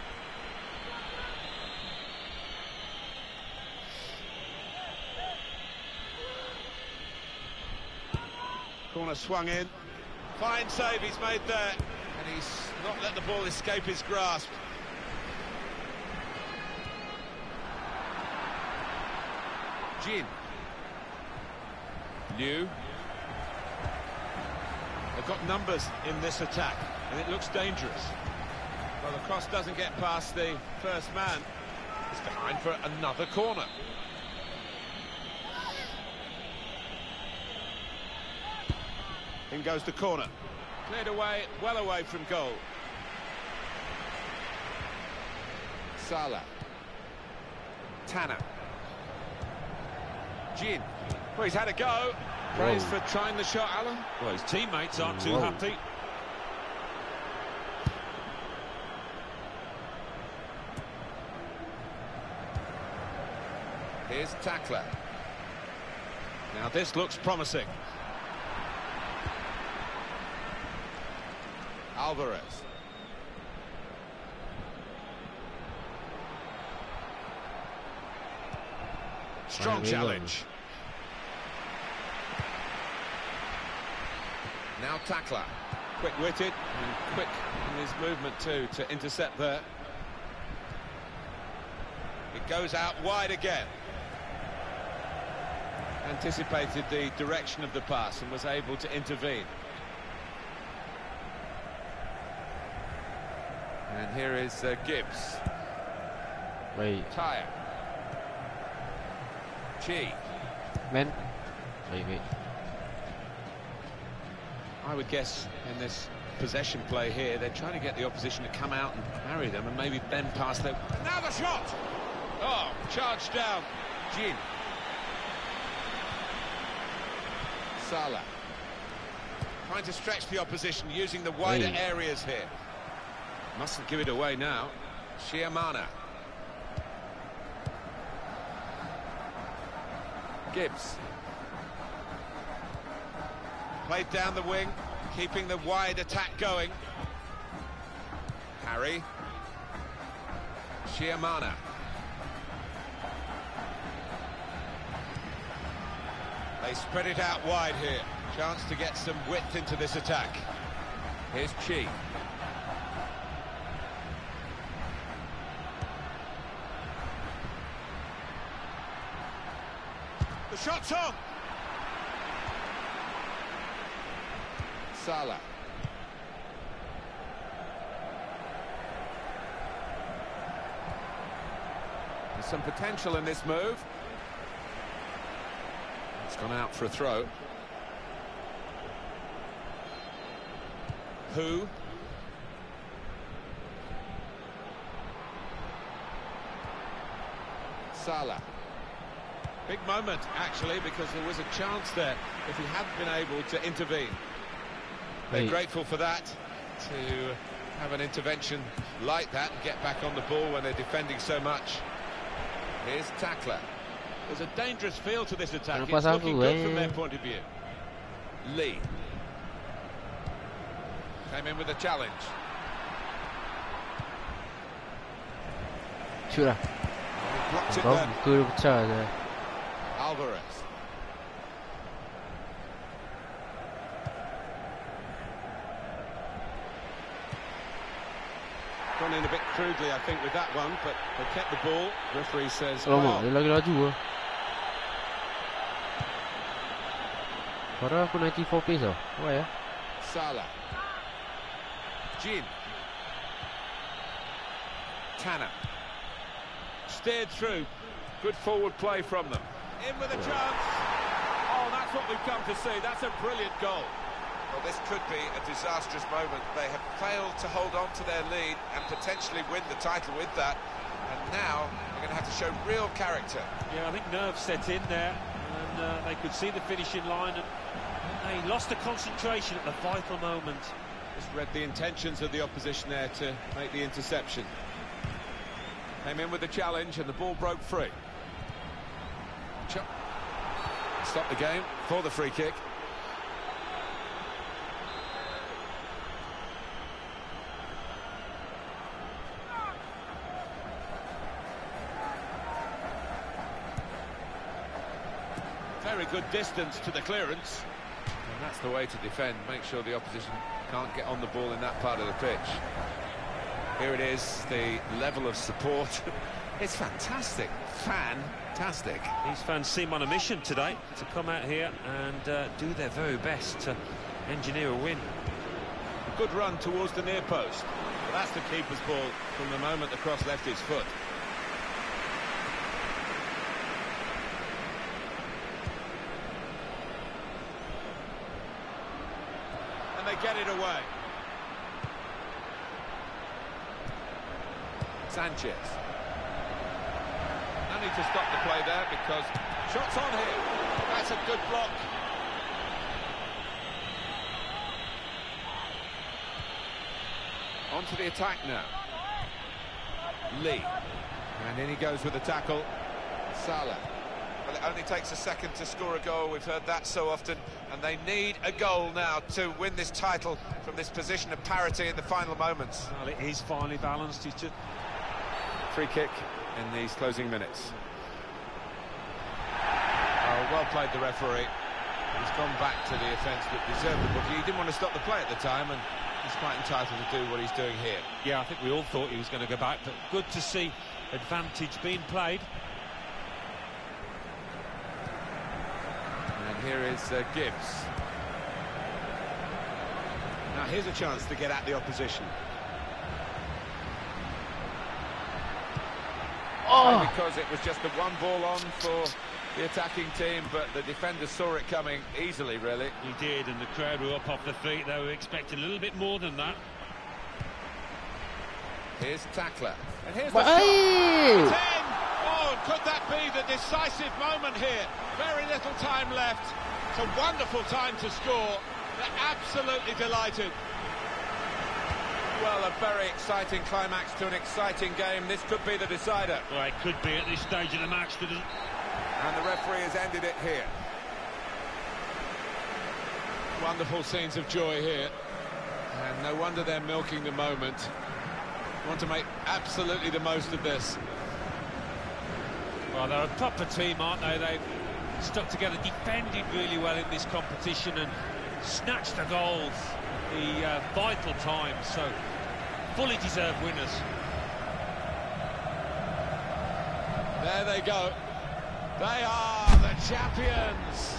Corner swung in. Fine save he's made there. And he's not let the ball escape his grasp. Jin. Liu. They've got numbers in this attack, and it looks dangerous. Well, the cross doesn't get past the first man. It's behind for another corner. In goes the corner. Cleared away, well away from goal. Salah. Tanner. Jin. Well, he's had a go. Praise for trying the shot, Alan. Well, his teammates aren't too Whoa. happy. Here's Tackler. Now this looks promising. Alvarez. Strong Fine, challenge. Now Tackler. Quick-witted and quick in his movement too to intercept there. It goes out wide again. Anticipated the direction of the pass and was able to intervene. And here is uh, Gibbs. Wait, Tyre. Chi. man. Wait, wait. I would guess in this possession play here, they're trying to get the opposition to come out and harry them and maybe bend past them. Now the shot! Oh, charged down. Jin. Salah. Trying to stretch the opposition using the wider Hey. areas here. Mustn't give it away now. Shiamana. Gibbs. Played down the wing, keeping the wide attack going. Harry. Shiamana. They spread it out wide here. Chance to get some width into this attack. Here's Chi. The shot's on! Salah. There's some potential in this move. It's gone out for a throw. Who? Salah. Big moment, actually, because there was a chance there if he hadn't been able to intervene. They're Wait. grateful for that, to have an intervention like that and get back on the ball when they're defending so much. Here's Tackler. There's a dangerous feel to this attack. Ano It's pa sa looking ako, good eh? from their point of view. Lee. Came in with a challenge. Shoot ah. Blocked it Có then. một cưa chờ rồi. Alvarez. Gone in a bit crudely, I think, with that one, but they kept the ball. Referee says, Oh, well, dia lagi laju ah. Padahal aku ninety-four pace tau. Why ah? Salah. Jin. Tanner. steered through. Good forward play from them. In with a chance. Oh, that's what we've come to see. That's a brilliant goal. Well, this could be a disastrous moment. They have failed to hold on to their lead and potentially win the title with that. And now they're going to have to show real character. Yeah, I think nerves set in there, and uh, they could see the finishing line, and they lost the concentration at the vital moment. Just read the intentions of the opposition there to make the interception. Came in with the challenge and the ball broke free. Ch Stop the game for the free kick. Very good distance to the clearance. And that's the way to defend. Make sure the opposition can't get on the ball in that part of the pitch. Here it is, the level of support. It's fantastic. Fantastic. These fans seem on a mission today to come out here and uh, do their very best to engineer a win. A good run towards the near post. But that's the keeper's ball from the moment the cross left his foot. And they get it away. Sanchez. No need to stop the play there because shots on here. That's a good block. On to the attack now. Lee. And in he goes with the tackle. Salah. Well, it only takes a second to score a goal. We've heard that so often. And they need a goal now to win this title from this position of parity in the final moments. Well, it is finely balanced. It's just Free kick in these closing minutes. Oh, well played, the referee. He's gone back to the offence that deserved the bookie. He didn't want to stop the play at the time, and he's quite entitled to do what he's doing here. Yeah, I think we all thought he was going to go back, but good to see advantage being played. And here is uh, Gibbs. Now here's a chance to get at the opposition. Oh. Because it was just the one ball on for the attacking team, but the defenders saw it coming easily, really. He did, and the crowd were up off their feet. They were expecting a little bit more than that. Here's Tackler. And here's But the shot. hey! ten! Oh, could that be the decisive moment here? Very little time left. It's a wonderful time to score. They're absolutely delighted. Well, a very exciting climax to an exciting game. This could be the decider. Well, it could be at this stage of the match. That And the referee has ended it here. Wonderful scenes of joy here. And no wonder they're milking the moment. Want to make absolutely the most of this. Well, they're a proper team, aren't they? They've stuck together, defended really well in this competition and snatched the goals, the uh, vital times, so fully deserved winners. There they go. They are the champions.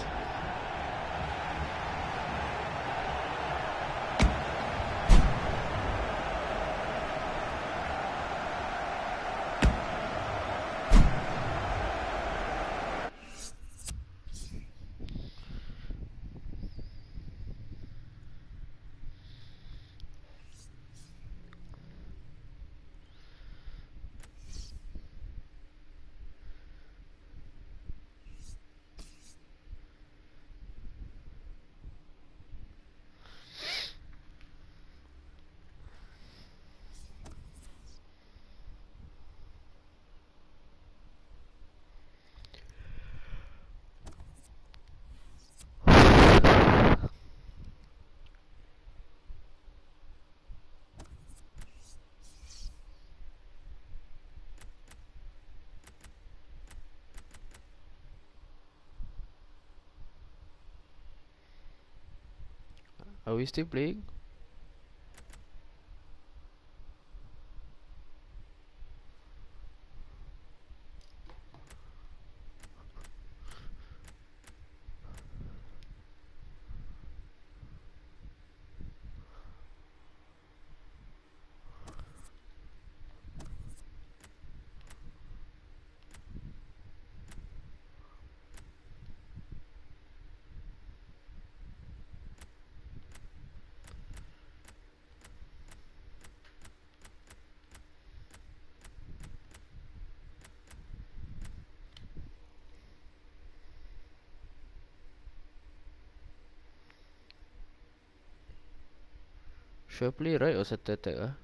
Are we still playing? Should I play right or center attack ah?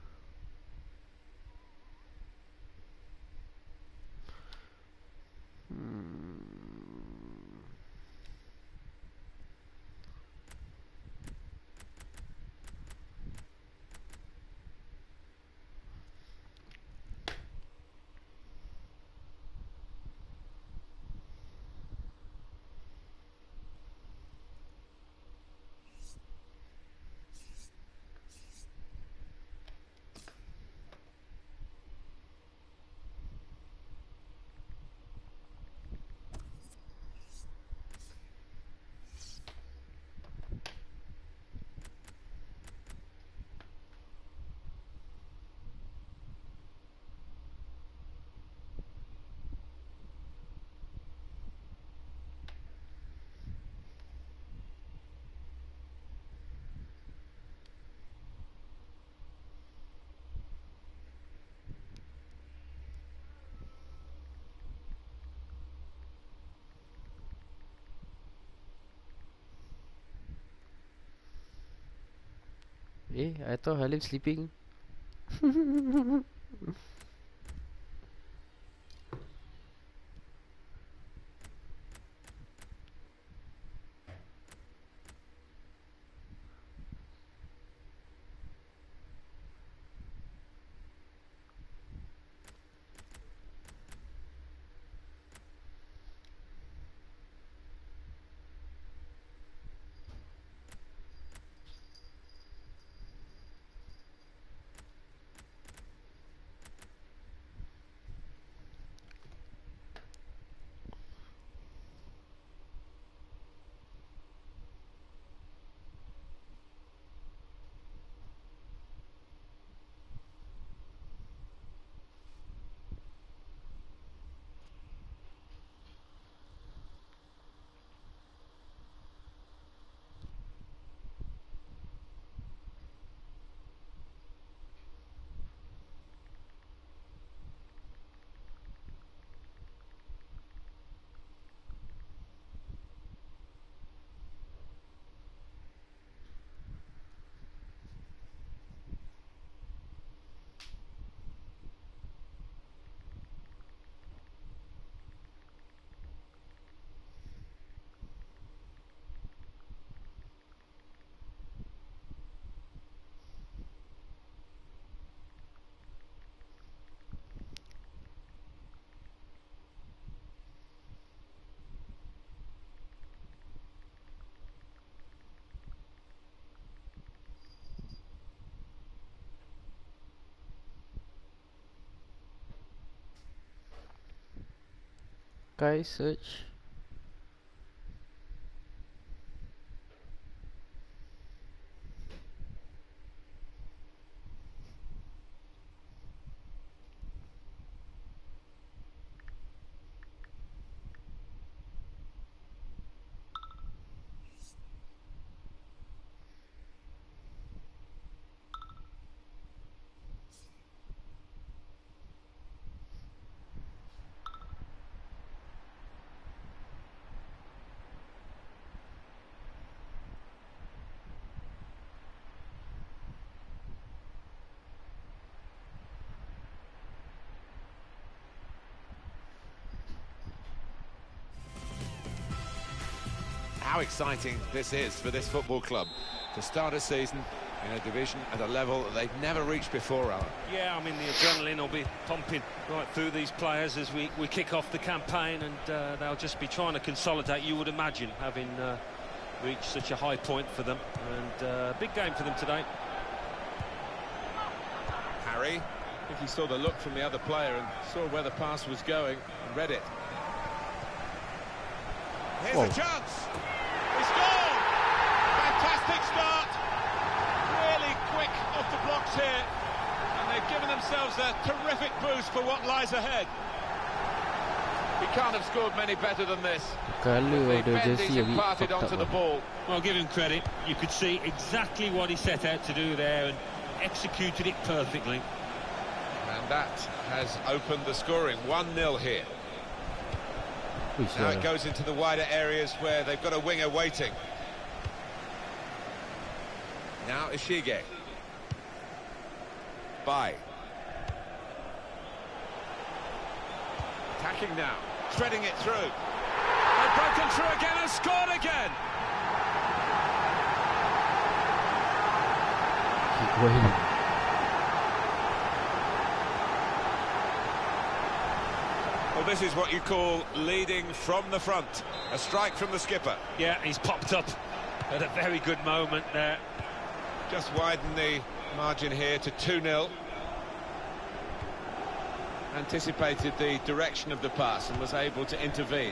Eh, I thought Halim sleeping. Guys, search. How exciting this is for this football club to start a season in a division at a level that they've never reached before, Alan. Yeah, I mean, the adrenaline will be pumping right through these players as we, we kick off the campaign, and uh, they'll just be trying to consolidate, you would imagine, having uh, reached such a high point for them. And uh, big game for them today. Harry, I think he saw the look from the other player and saw where the pass was going and read it. Here's Whoa. a chance. He scored! Fantastic start. Really quick off the blocks here. And they've given themselves a terrific boost for what lies ahead. He can't have scored many better than this. Colour The of the Mendy's jersey a bit imparted fucked onto up. the ah. ball. Well, give him credit. You could see exactly what he set out to do there and executed it perfectly. And that has opened the scoring. one nil here. Which, Now uh, it goes into the wider areas where they've got a winger waiting. Now Ishige. By. Attacking now. Threading it through. They've broken through again and scored again. keep going. Well, this is what you call leading from the front. A strike from the skipper. Yeah, he's popped up at a very good moment there. Just widen the margin here to two nil. Anticipated the direction of the pass and was able to intervene.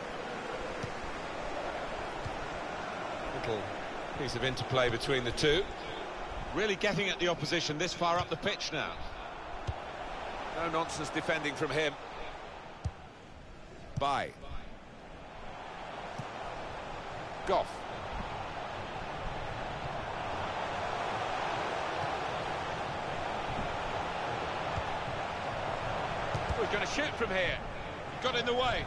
Little piece of interplay between the two. Really getting at the opposition this far up the pitch now. No nonsense defending from him. By. Goff. He's going to shoot from here. Got in the way.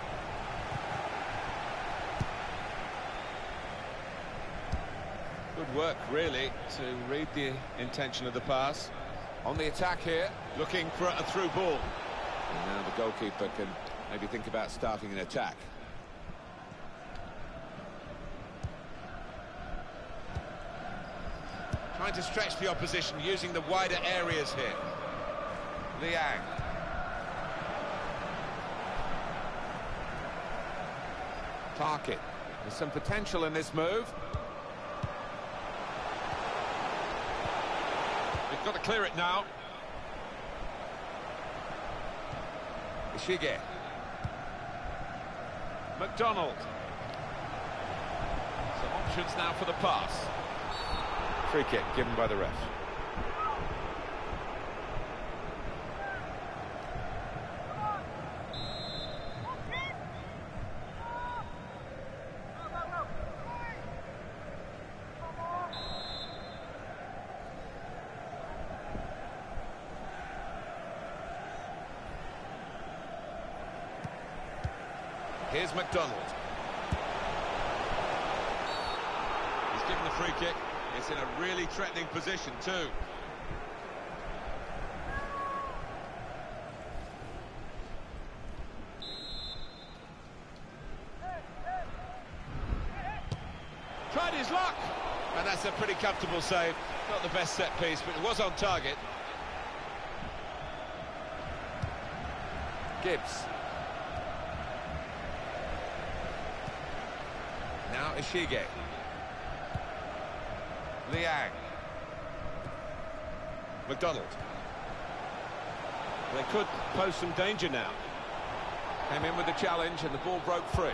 Good work, really, to read the intention of the pass. On the attack here. Looking for a through ball. And now the goalkeeper can maybe think about starting an attack. Trying to stretch the opposition, using the wider areas here. Liang. Tarkett. There's some potential in this move. They've got to clear it now. Ishige. McDonald. Some options now for the pass. Free kick given by the ref. Here's McDonald. He's given the free kick. It's in a really threatening position too. Tried his luck. And that's a pretty comfortable save. Not the best set piece, but it was on target. Gibbs. Now Ishige. Liang. McDonald. They could pose some danger now. Came in with the challenge and the ball broke free.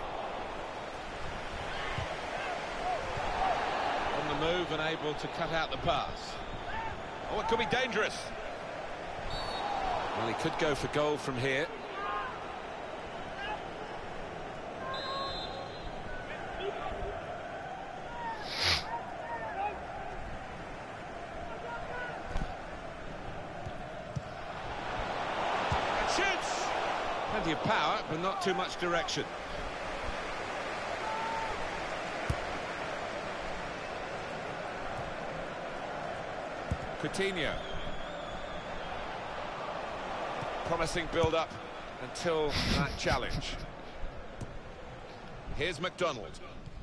On the move and able to cut out the pass. Oh, it could be dangerous. Well, he could go for goal from here. Plenty of power, but not too much direction. Coutinho. Promising build-up until that challenge. Here's McDonald.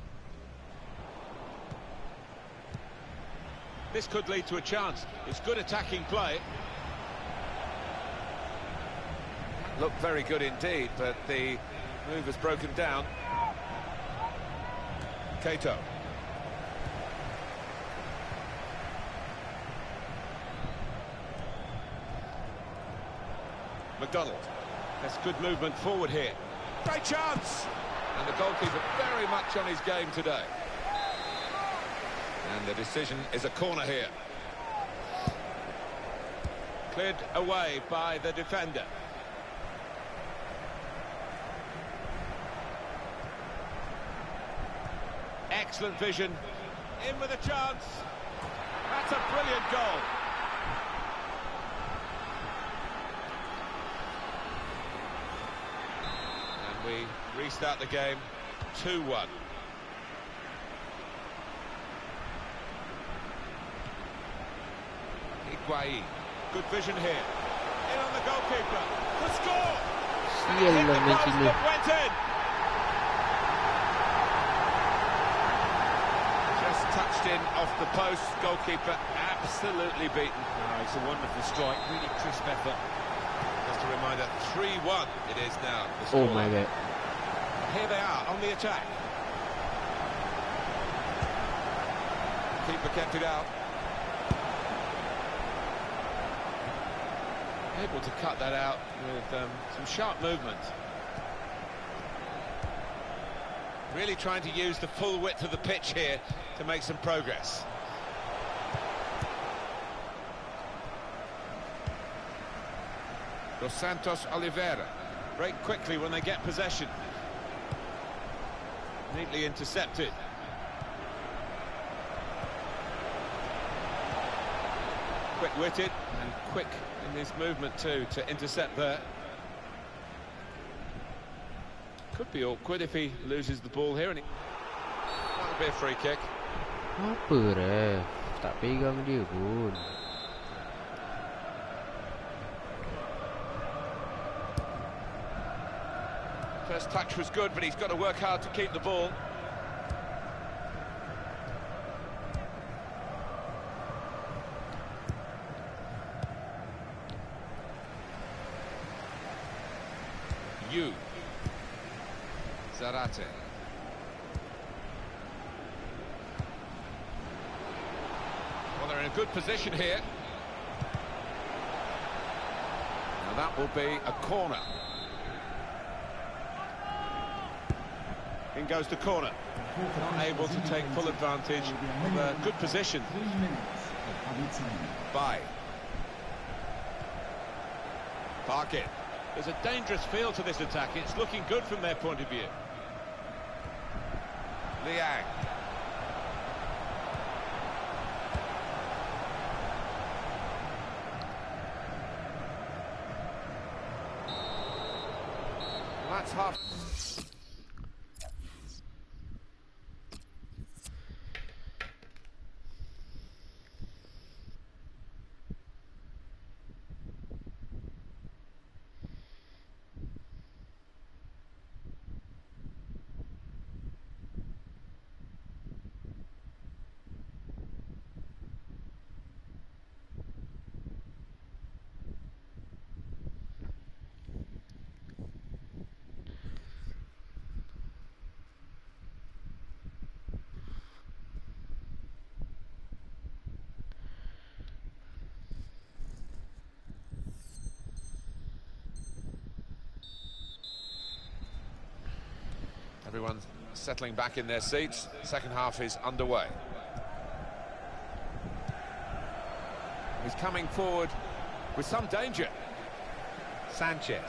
This could lead to a chance. It's good attacking play. Looked very good indeed, but the move has broken down. Kato. McDonald. That's good movement forward here. Great chance! And the goalkeeper very much on his game today. And the decision is a corner here. Cleared away by the defender. Excellent vision. In with a chance. That's a brilliant goal. And we restart the game two one. Higuaín. Good vision here. In on the goalkeeper. The score! Sí, el Hit the post Messi. that went in. Just touched in off the post. Goalkeeper absolutely beaten. Oh, it's a wonderful strike. Really crisp effort. Just a reminder, three one it is now. The Oh score. my god. Here they are on the attack. Keeper kept it out. Able to cut that out with um, some sharp movement. Really trying to use the full width of the pitch here to make some progress. Dos Santos Oliveira. Break quickly when they get possession. Neatly intercepted. Quick-witted and quick in his movement too to intercept there. Could be awkward if he loses the ball here, and it... that'll be a free kick. Apa ref? Tak pegang dia pun. First touch was good, but he's got to work hard to keep the ball. You. Zarate. Well, they're in a good position here. Now that will be a corner. In goes the corner. Not able to take full advantage of a good position. By. Park it. There's a dangerous feel to this attack. It's looking good from their point of view. Liang. Well, that's half. Everyone's settling back in their seats. Second half is underway. He's coming forward with some danger. Sanchez.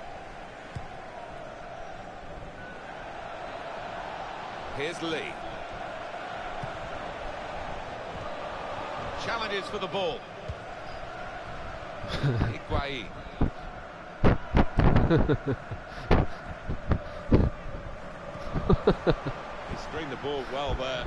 Here's Lee. Challenges for the ball. Higuain. He screened the ball well there.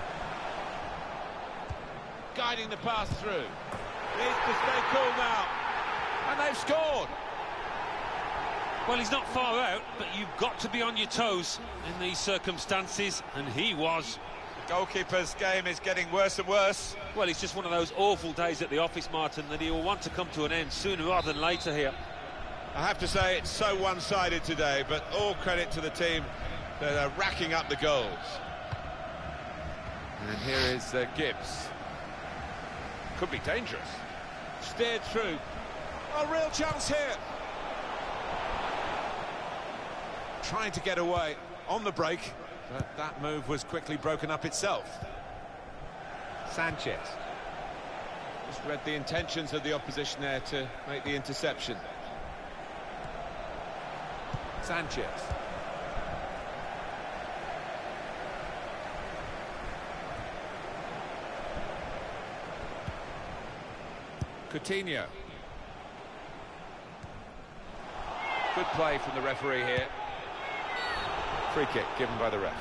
Guiding the pass through. Needs to stay cool now. And they've scored. Well, he's not far out, but you've got to be on your toes in these circumstances, and he was. The goalkeeper's game is getting worse and worse. Well, it's just one of those awful days at the office, Martin, that he will want to come to an end sooner rather than later here. I have to say it's so one-sided today, but all credit to the team that are racking up the goals. And here is uh, Gibbs. Could be dangerous. Steered through. A real chance here. Trying to get away on the break, but that move was quickly broken up itself. Sanchez. Just read the intentions of the opposition there to make the interception. Sanchez. Coutinho. Good play from the referee here. Free kick given by the ref.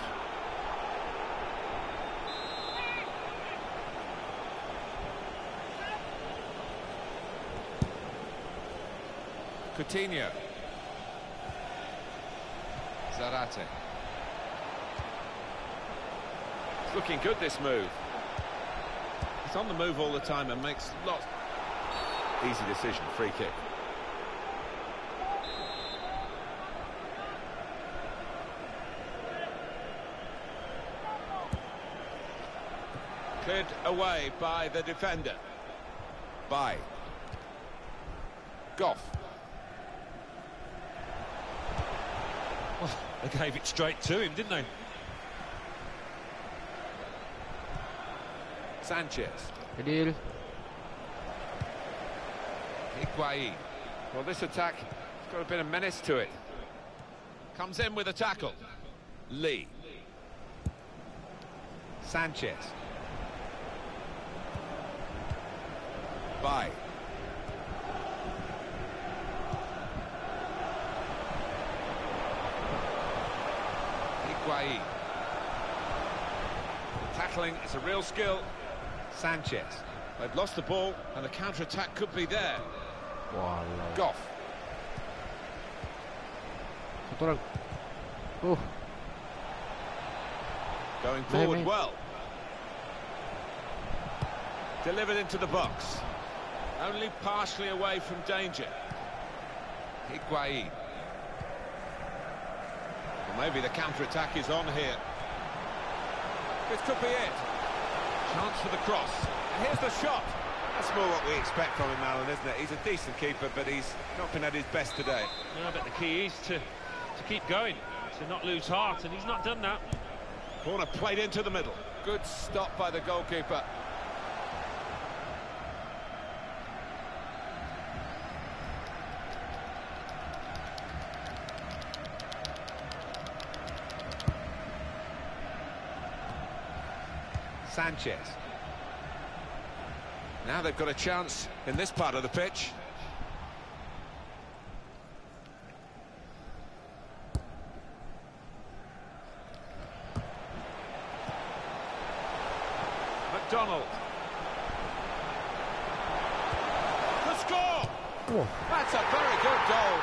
Coutinho. Zarate. It's looking good, this move. He's on the move all the time and makes lots. Easy decision, free kick. Cleared away by the defender. By. Goff. Well, they gave it straight to him, didn't they? Sanchez. Adil. Higuain. Well, this attack has got a bit of menace to it. Comes in with a tackle. Lee. Sanchez. By. Higuain. tackling, it's a real skill. Sanchez. They've lost the ball, and the counter-attack could be there. Wow. Goff. Satu orang. Oh. Going Main, forward main. well. Delivered into the box. Only partially away from danger. Higuain. Well, maybe the counter-attack is on here. This could be it. Chance for the cross. And here's the shot. That's more what we expect from him, Alan, isn't it? He's a decent keeper, but he's not been at his best today. No, but the key is to, to keep going, to not lose heart, and he's not done that. Corner played into the middle. Good stop by the goalkeeper. Sanchez. Now they've got a chance in this part of the pitch. McDonald. The score! Oh. That's a very good goal.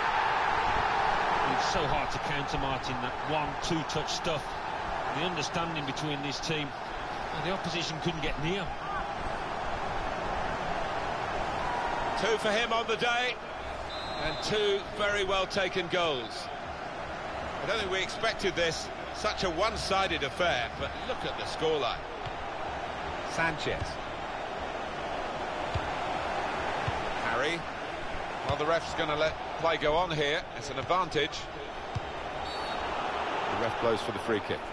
It's so hard to counter, Martin, that one, two-touch stuff. The understanding between this team, and the opposition couldn't get near. Two for him on the day, and two very well taken goals. I don't think we expected this, such a one-sided affair, but look at the scoreline. Sanchez. Harry. Well, the ref's going to let play go on here. It's an advantage. The ref blows for the free kick.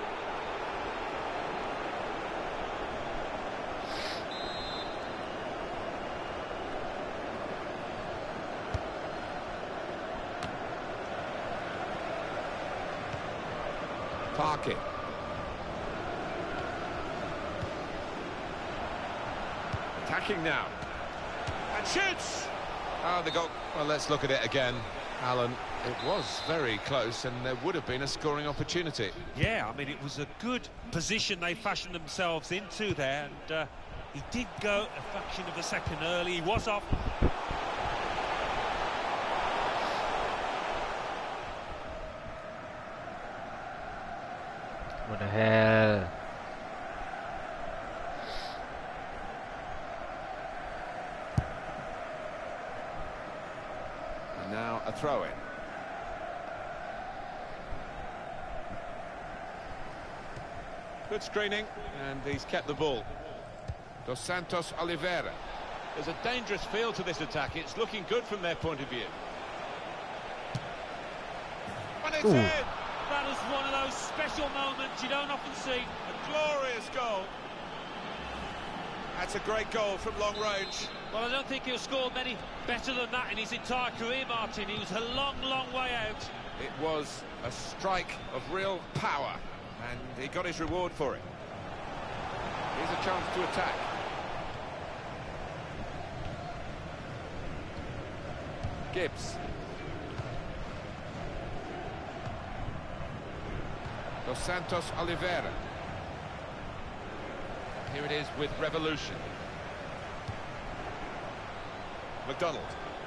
Parking. Attacking now. And shoots! Oh, the goal. Well, let's look at it again, Alan. It was very close, and there would have been a scoring opportunity. Yeah, I mean, it was a good position they fashioned themselves into there, and uh, he did go a fraction of a second early. He was off. What the hell? And now a throw-in. Good screening, and he's kept the ball. Dos Santos Oliveira. There's a dangerous feel to this attack. It's looking good from their point of view. And it's Ooh. in! That was one of those special moments you don't often see. A glorious goal. That's a great goal from long range. Well, I don't think he'll score many better than that in his entire career, Martin. He was a long, long way out. It was a strike of real power, and he got his reward for it. Here's a chance to attack. Gibbs. Dos Santos Oliveira. Here it is with Revolution. McDonald.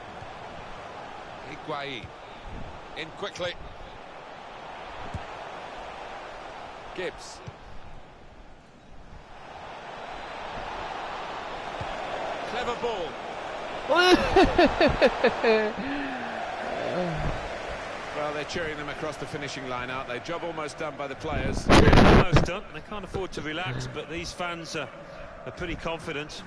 Higuain. In quickly. Gibbs. Clever ball. Well, they're cheering them across the finishing line, aren't they? Job almost done by the players. Almost done. They can't afford to relax, but these fans are, are pretty confident.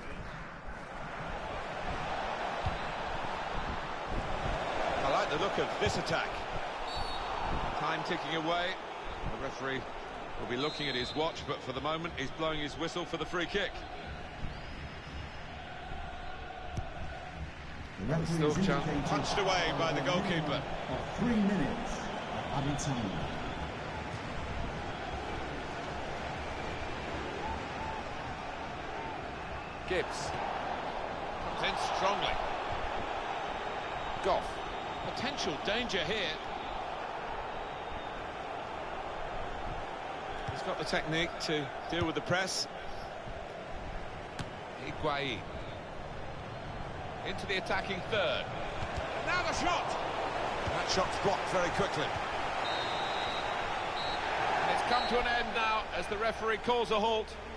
I like the look of this attack. Time ticking away. The referee will be looking at his watch, but for the moment he's blowing his whistle for the free kick. Still chance. Punched away by the goalkeeper. Three minutes of added time. Gibbs. Comes in strongly. Goff. Potential danger here. He's got the technique to deal with the press. Higuain. Into the attacking third. Now the shot! That shot's blocked very quickly. And it's come to an end now as the referee calls a halt.